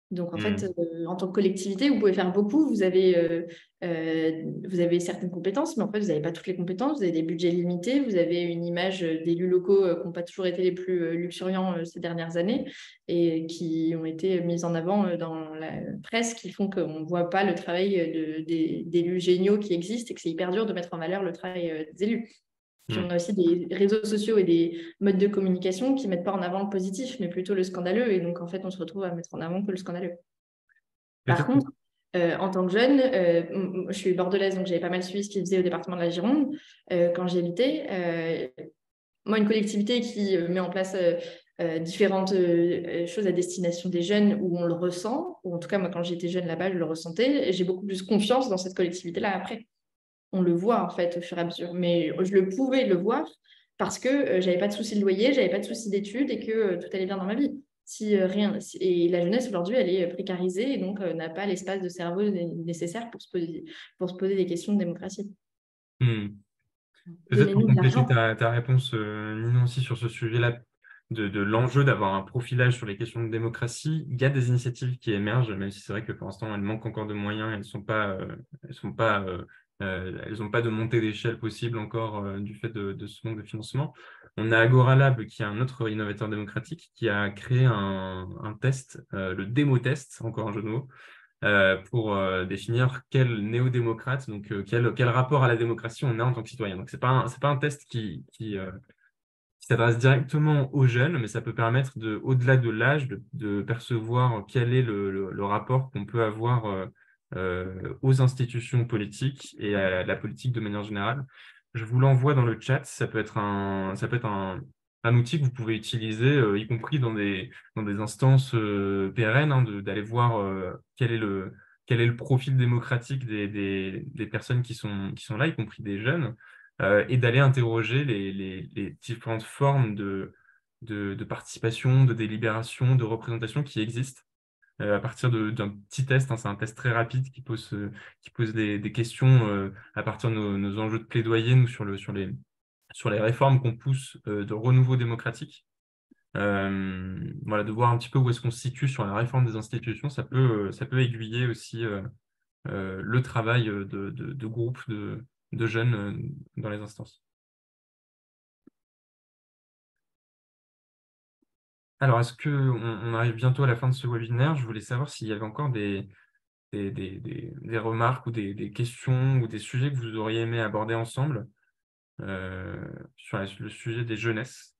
G: Donc, en fait, en tant que collectivité, vous pouvez faire beaucoup. Vous avez certaines compétences, mais en fait, vous n'avez pas toutes les compétences. Vous avez des budgets limités. Vous avez une image d'élus locaux qui n'ont pas toujours été les plus luxuriants ces dernières années et qui ont été mises en avant dans la presse, qui font qu'on ne voit pas le travail d'élus géniaux qui existent et que c'est hyper dur de mettre en valeur le travail des élus. Puis on a aussi des réseaux sociaux et des modes de communication qui ne mettent pas en avant le positif, mais plutôt le scandaleux. Et donc, en fait, on se retrouve à mettre en avant que le scandaleux. Par contre, en tant que jeune, je suis bordelaise, donc j'avais pas mal suivi ce qu'ils faisaient au département de la Gironde quand j'y habitais. Moi, une collectivité qui met en place différentes choses à destination des jeunes où on le ressent, ou en tout cas, moi, quand j'étais jeune là-bas, je le ressentais, et j'ai beaucoup plus confiance dans cette collectivité-là après. On le voit en fait au fur et à mesure, mais je le pouvais le voir parce que j'avais pas de souci de loyer, j'avais pas de souci d'études et que tout allait bien dans ma vie. Et la jeunesse aujourd'hui, elle est précarisée et donc n'a pas l'espace de cerveau nécessaire pour se poser des questions de démocratie.
A: Peut-être pour compléter ta réponse, Ninon, aussi sur ce sujet-là, de l'enjeu d'avoir un profilage sur les questions de démocratie, il y a des initiatives qui émergent, même si c'est vrai que pour l'instant, elles manquent encore de moyens, elles n'ont pas de montée d'échelle possible encore du fait de ce manque de financement. On a Agora Lab, qui est un autre innovateur démocratique, qui a créé un test, le démo-test, encore un jeu de mots, pour définir quel néo-démocrate, donc quel rapport à la démocratie on a en tant que citoyen. Donc, c'est pas un test qui s'adresse directement aux jeunes, mais ça peut permettre, au-delà de l'âge, de percevoir quel est le rapport qu'on peut avoir aux institutions politiques et à la politique de manière générale. Je vous l'envoie dans le chat. Ça peut être un outil que vous pouvez utiliser, y compris dans des instances pérennes, hein, d'aller voir quel est le profil démocratique des personnes qui sont là, y compris des jeunes, et d'aller interroger les différentes formes de participation, de délibération, de représentation qui existent à partir d'un petit test, hein. C'est un test très rapide qui pose des questions à partir de nos enjeux de plaidoyer, nous, sur les réformes qu'on pousse de renouveau démocratique. Voilà, de voir un petit peu où est-ce qu'on se situe sur la réforme des institutions, ça peut aiguiller aussi le travail de groupes de jeunes dans les instances. Alors, est-ce qu'on arrive bientôt à la fin de ce webinaire? Je voulais savoir s'il y avait encore des remarques ou des questions ou des sujets que vous auriez aimé aborder ensemble sur le sujet des jeunesses.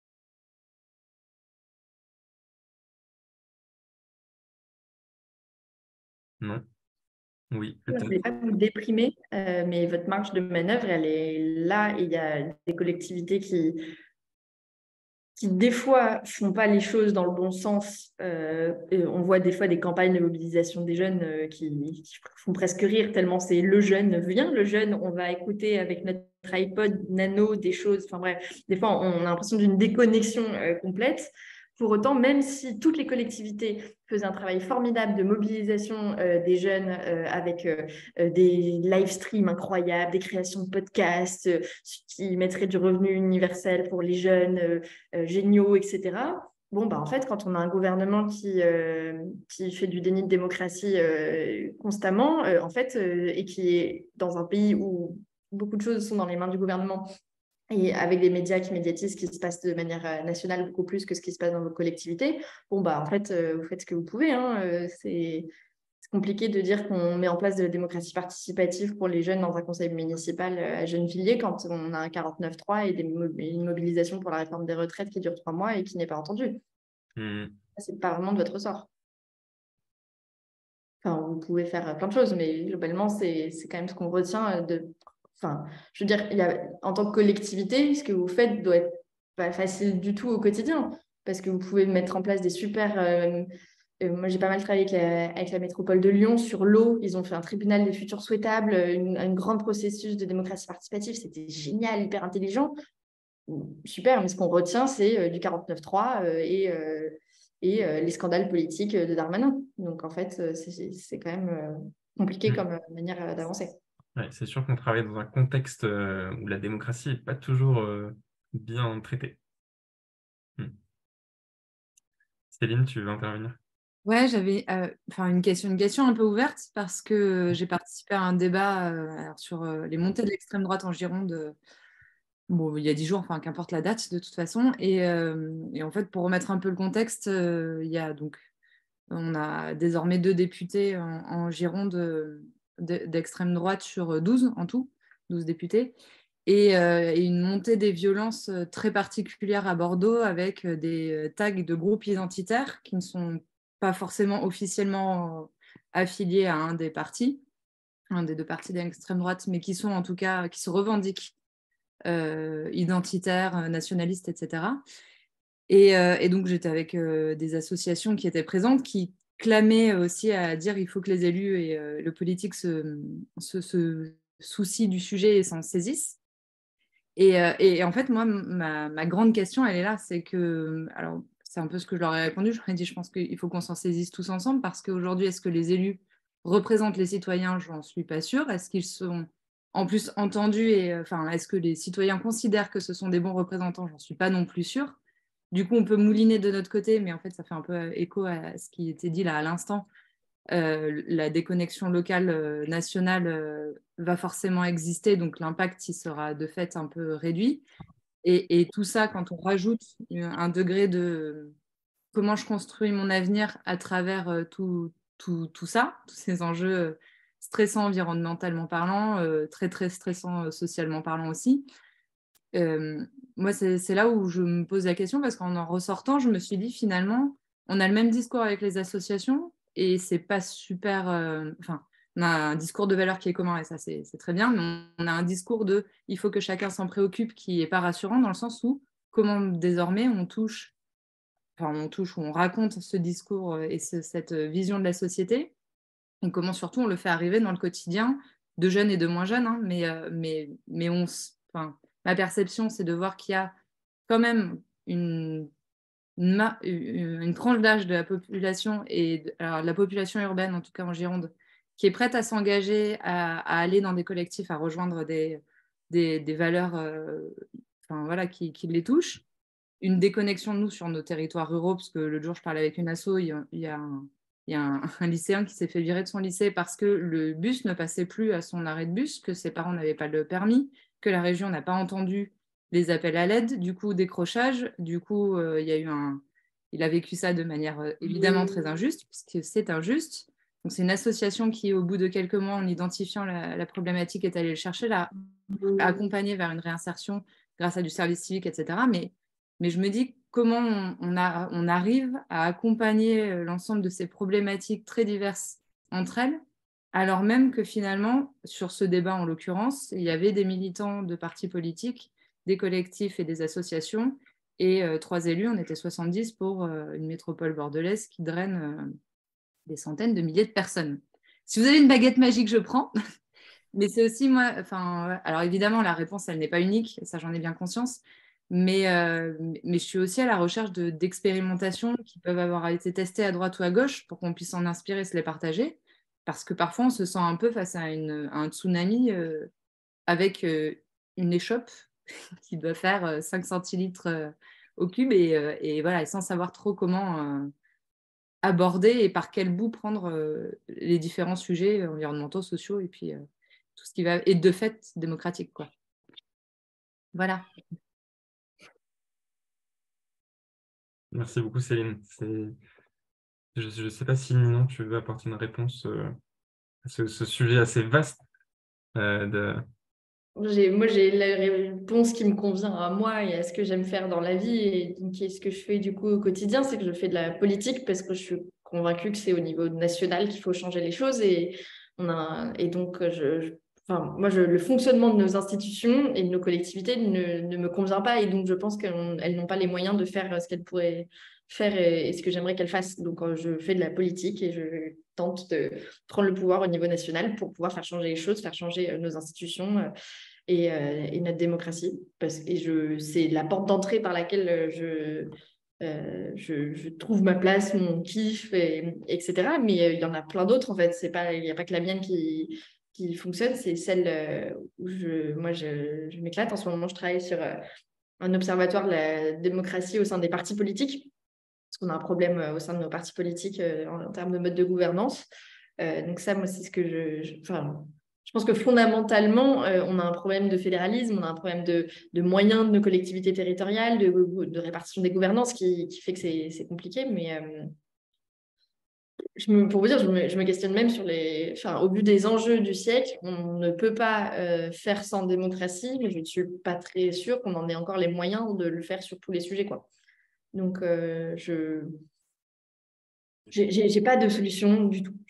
A: Non? Oui,
G: Je ne
A: peut-être.
G: voulais pas vous déprimer, mais votre marge de manœuvre, elle est là. Et il y a des collectivités qui des fois font pas les choses dans le bon sens. On voit des fois des campagnes de mobilisation des jeunes qui font presque rire tellement c'est le jeune vient, le jeune, on va écouter avec notre iPod nano des choses. Enfin bref, des fois on a l'impression d'une déconnexion complète. Pour autant, même si toutes les collectivités faisaient un travail formidable de mobilisation des jeunes avec des live streams incroyables, des créations de podcasts qui mettraient du revenu universel pour les jeunes géniaux, etc. Bon, bah, en fait, quand on a un gouvernement qui fait du déni de démocratie constamment, en fait, et qui est dans un pays où beaucoup de choses sont dans les mains du gouvernement, et avec des médias qui médiatisent ce qui se passe de manière nationale beaucoup plus que ce qui se passe dans vos collectivités, bon, bah, en fait, vous faites ce que vous pouvez. Hein, c'est compliqué de dire qu'on met en place de la démocratie participative pour les jeunes dans un conseil municipal à Gennevilliers quand on a un 49.3 et une mobilisation pour la réforme des retraites qui dure 3 mois et qui n'est pas entendue. C'est pas vraiment de votre ressort. Enfin, vous pouvez faire plein de choses, mais globalement, c'est quand même ce qu'on retient Enfin, je veux dire, en tant que collectivité, ce que vous faites doit être pas facile du tout au quotidien, parce que vous pouvez mettre en place des super... moi, j'ai pas mal travaillé avec la métropole de Lyon sur l'eau. Ils ont fait un tribunal des futurs souhaitables, un grand processus de démocratie participative. C'était génial, hyper intelligent. Super, mais ce qu'on retient, c'est du 49.3 et les scandales politiques de Darmanin. Donc, en fait, c'est quand même compliqué comme manière d'avancer.
A: Ouais, c'est sûr qu'on travaille dans un contexte où la démocratie n'est pas toujours bien traitée. Céline, tu veux intervenir?
C: Ouais, j'avais une question un peu ouverte parce que j'ai participé à un débat alors sur les montées de l'extrême droite en Gironde. Bon, il y a 10 jours, enfin, qu'importe la date de toute façon. Et en fait, pour remettre un peu le contexte, on a désormais 2 députés en Gironde d'extrême droite sur 12 en tout, 12 députés. Et une montée des violences très particulières à Bordeaux avec des tags de groupes identitaires qui ne sont pas forcément officiellement affiliés à un des partis, un des 2 partis d'extrême droite, mais qui sont en tout cas, qui se revendiquent identitaires, nationalistes, etc. Et donc, j'étais avec des associations qui étaient présentes, qui clamaient aussi à dire qu'il faut que les élus et le politique se soucient du sujet et s'en saisissent. Et en fait, moi, ma grande question, elle est là, c'est que, alors, c'est un peu ce que je leur ai répondu, je leur ai dit, je pense qu'il faut qu'on s'en saisisse tous ensemble, parce qu'aujourd'hui, est-ce que les élus représentent les citoyens? Je n'en suis pas sûre. Est-ce qu'ils sont en plus entendus est-ce que les citoyens considèrent que ce sont des bons représentants? J'en suis pas non plus sûre. Du coup, on peut mouliner de notre côté, mais en fait, ça fait un peu écho à ce qui était dit là à l'instant. La déconnexion locale nationale va forcément exister, donc l'impact il sera de fait un peu réduit. Et tout ça, quand on rajoute un degré de comment je construis mon avenir à travers tout ça, tous ces enjeux stressants environnementalement parlant, très très stressants socialement parlant aussi. Moi, c'est là où je me pose la question, parce qu'en ressortant, je me suis dit finalement, on a le même discours avec les associations et c'est pas super. On a un discours de valeur qui est commun et ça, c'est très bien, mais on a un discours de il faut que chacun s'en préoccupe qui n'est pas rassurant, dans le sens où comment désormais on touche ou on raconte ce discours et cette vision de la société, et comment surtout on le fait arriver dans le quotidien de jeunes et de moins jeunes, hein, mais ma perception, c'est de voir qu'il y a quand même une tranche d'âge de la population, alors la population urbaine, en tout cas en Gironde, qui est prête à s'engager, à aller dans des collectifs, à rejoindre des valeurs qui les touchent. Une déconnexion de nous sur nos territoires ruraux, parce que l'autre jour, je parlais avec une asso, il y a un lycéen qui s'est fait virer de son lycée parce que le bus ne passait plus à son arrêt de bus, que ses parents n'avaient pas le permis, que la région n'a pas entendu les appels à l'aide, du coup décrochage, du coup il a vécu ça de manière évidemment très injuste, puisque c'est injuste. Donc c'est une association qui, au bout de quelques mois, en identifiant la problématique, est allée le chercher, l'a accompagné vers une réinsertion grâce à du service civique, etc. Mais je me dis comment on arrive à accompagner l'ensemble de ces problématiques très diverses entre elles, alors même que finalement, sur ce débat en l'occurrence, il y avait des militants de partis politiques, des collectifs et des associations, et 3 élus, on était 70 pour une métropole bordelaise qui draine des centaines de milliers de personnes. Si vous avez une baguette magique, je prends. Mais c'est aussi moi, alors évidemment, la réponse, elle n'est pas unique, ça j'en ai bien conscience, mais je suis aussi à la recherche d'expérimentations qui peuvent avoir été testées à droite ou à gauche pour qu'on puisse en inspirer et se les partager, parce que parfois on se sent un peu face à un tsunami avec une échoppe qui doit faire 5 centilitres au cube et voilà, et sans savoir trop comment aborder et par quel bout prendre les différents sujets environnementaux, sociaux et puis tout ce qui va, et de fait démocratique, quoi. Voilà.
A: Merci beaucoup, Céline. Je ne sais pas si Ninon, tu veux apporter une réponse à ce sujet assez vaste.
G: Moi, j'ai la réponse qui me convient à moi et à ce que j'aime faire dans la vie. Et donc, ce que je fais du coup au quotidien, c'est que je fais de la politique parce que je suis convaincue que c'est au niveau national qu'il faut changer les choses. Et donc, le fonctionnement de nos institutions et de nos collectivités ne me convient pas. Et donc, je pense qu'elles n'ont pas les moyens de faire ce qu'elles pourraient faire et ce que j'aimerais qu'elles fassent. Donc, je fais de la politique et je tente de prendre le pouvoir au niveau national pour pouvoir faire changer les choses, faire changer nos institutions et notre démocratie. C'est la porte d'entrée par laquelle je trouve ma place, mon kiff, etc. Mais il y en a plein d'autres, en fait. Il n'y a pas que la mienne qui fonctionne, c'est celle où je m'éclate. En ce moment, je travaille sur un observatoire de la démocratie au sein des partis politiques. parce qu'on a un problème au sein de nos partis politiques en termes de mode de gouvernance. Donc ça, moi, c'est ce que je pense que fondamentalement, on a un problème de fédéralisme, on a un problème de moyens de nos collectivités territoriales, de répartition des gouvernances qui fait que c'est compliqué. Mais pour vous dire, je me questionne même sur au vu des enjeux du siècle, on ne peut pas faire sans démocratie, mais je ne suis pas très sûre qu'on en ait encore les moyens de le faire sur tous les sujets, quoi. Donc, je n'ai pas de solution du tout.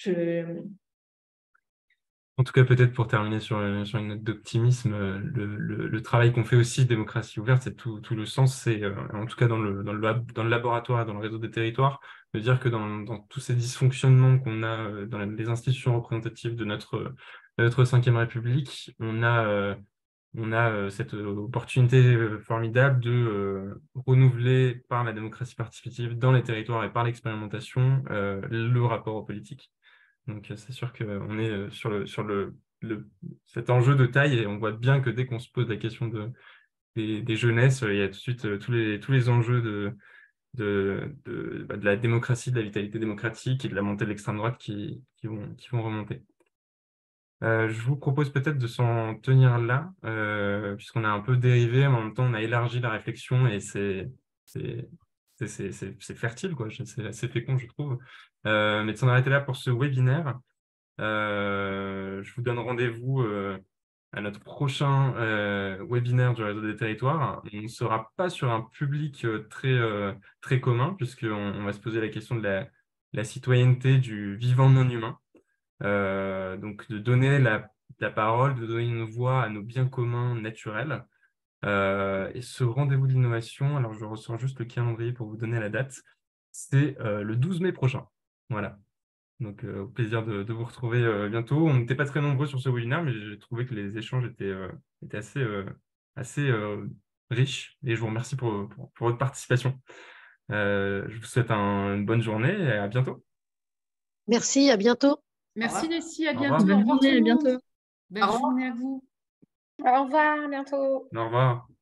A: En tout cas, peut-être pour terminer sur une note d'optimisme, le travail qu'on fait aussi, Démocratie ouverte, c'est tout le sens, c'est en tout cas dans le laboratoire et dans le réseau des territoires, de dire que dans tous ces dysfonctionnements qu'on a dans les institutions représentatives de notre 5e République, on a cette opportunité formidable de renouveler par la démocratie participative dans les territoires et par l'expérimentation le rapport aux politiques. Donc, c'est sûr qu'on est sur cet enjeu de taille et on voit bien que dès qu'on se pose la question des jeunesses, il y a tout de suite tous les enjeux de la démocratie, de la vitalité démocratique et de la montée de l'extrême droite qui vont remonter. Je vous propose peut-être de s'en tenir là, puisqu'on a un peu dérivé, mais en même temps, on a élargi la réflexion et c'est fertile, quoi. C'est assez fécond, je trouve. Mais de s'en arrêter là pour ce webinaire. Je vous donne rendez-vous à notre prochain webinaire du réseau des territoires. On ne sera pas sur un public très commun, puisqu'on va se poser la question de la citoyenneté du vivant non humain. Donc, de donner la parole, de donner une voix à nos biens communs naturels. Et ce rendez-vous de l'innovation, alors je ressors juste le calendrier pour vous donner la date, c'est le 12 mai prochain. Voilà. Donc, au plaisir de vous retrouver bientôt. On n'était pas très nombreux sur ce webinaire, mais j'ai trouvé que les échanges étaient assez riches. Et je vous remercie pour votre participation. Je vous souhaite une bonne journée et à bientôt.
E: Merci, à bientôt.
H: Merci Leslie, à
A: Au
H: bientôt.
A: revoir.
G: Bonne journée, à bientôt.
H: Belle journée à vous.
F: Au revoir, à bientôt.
A: Au revoir.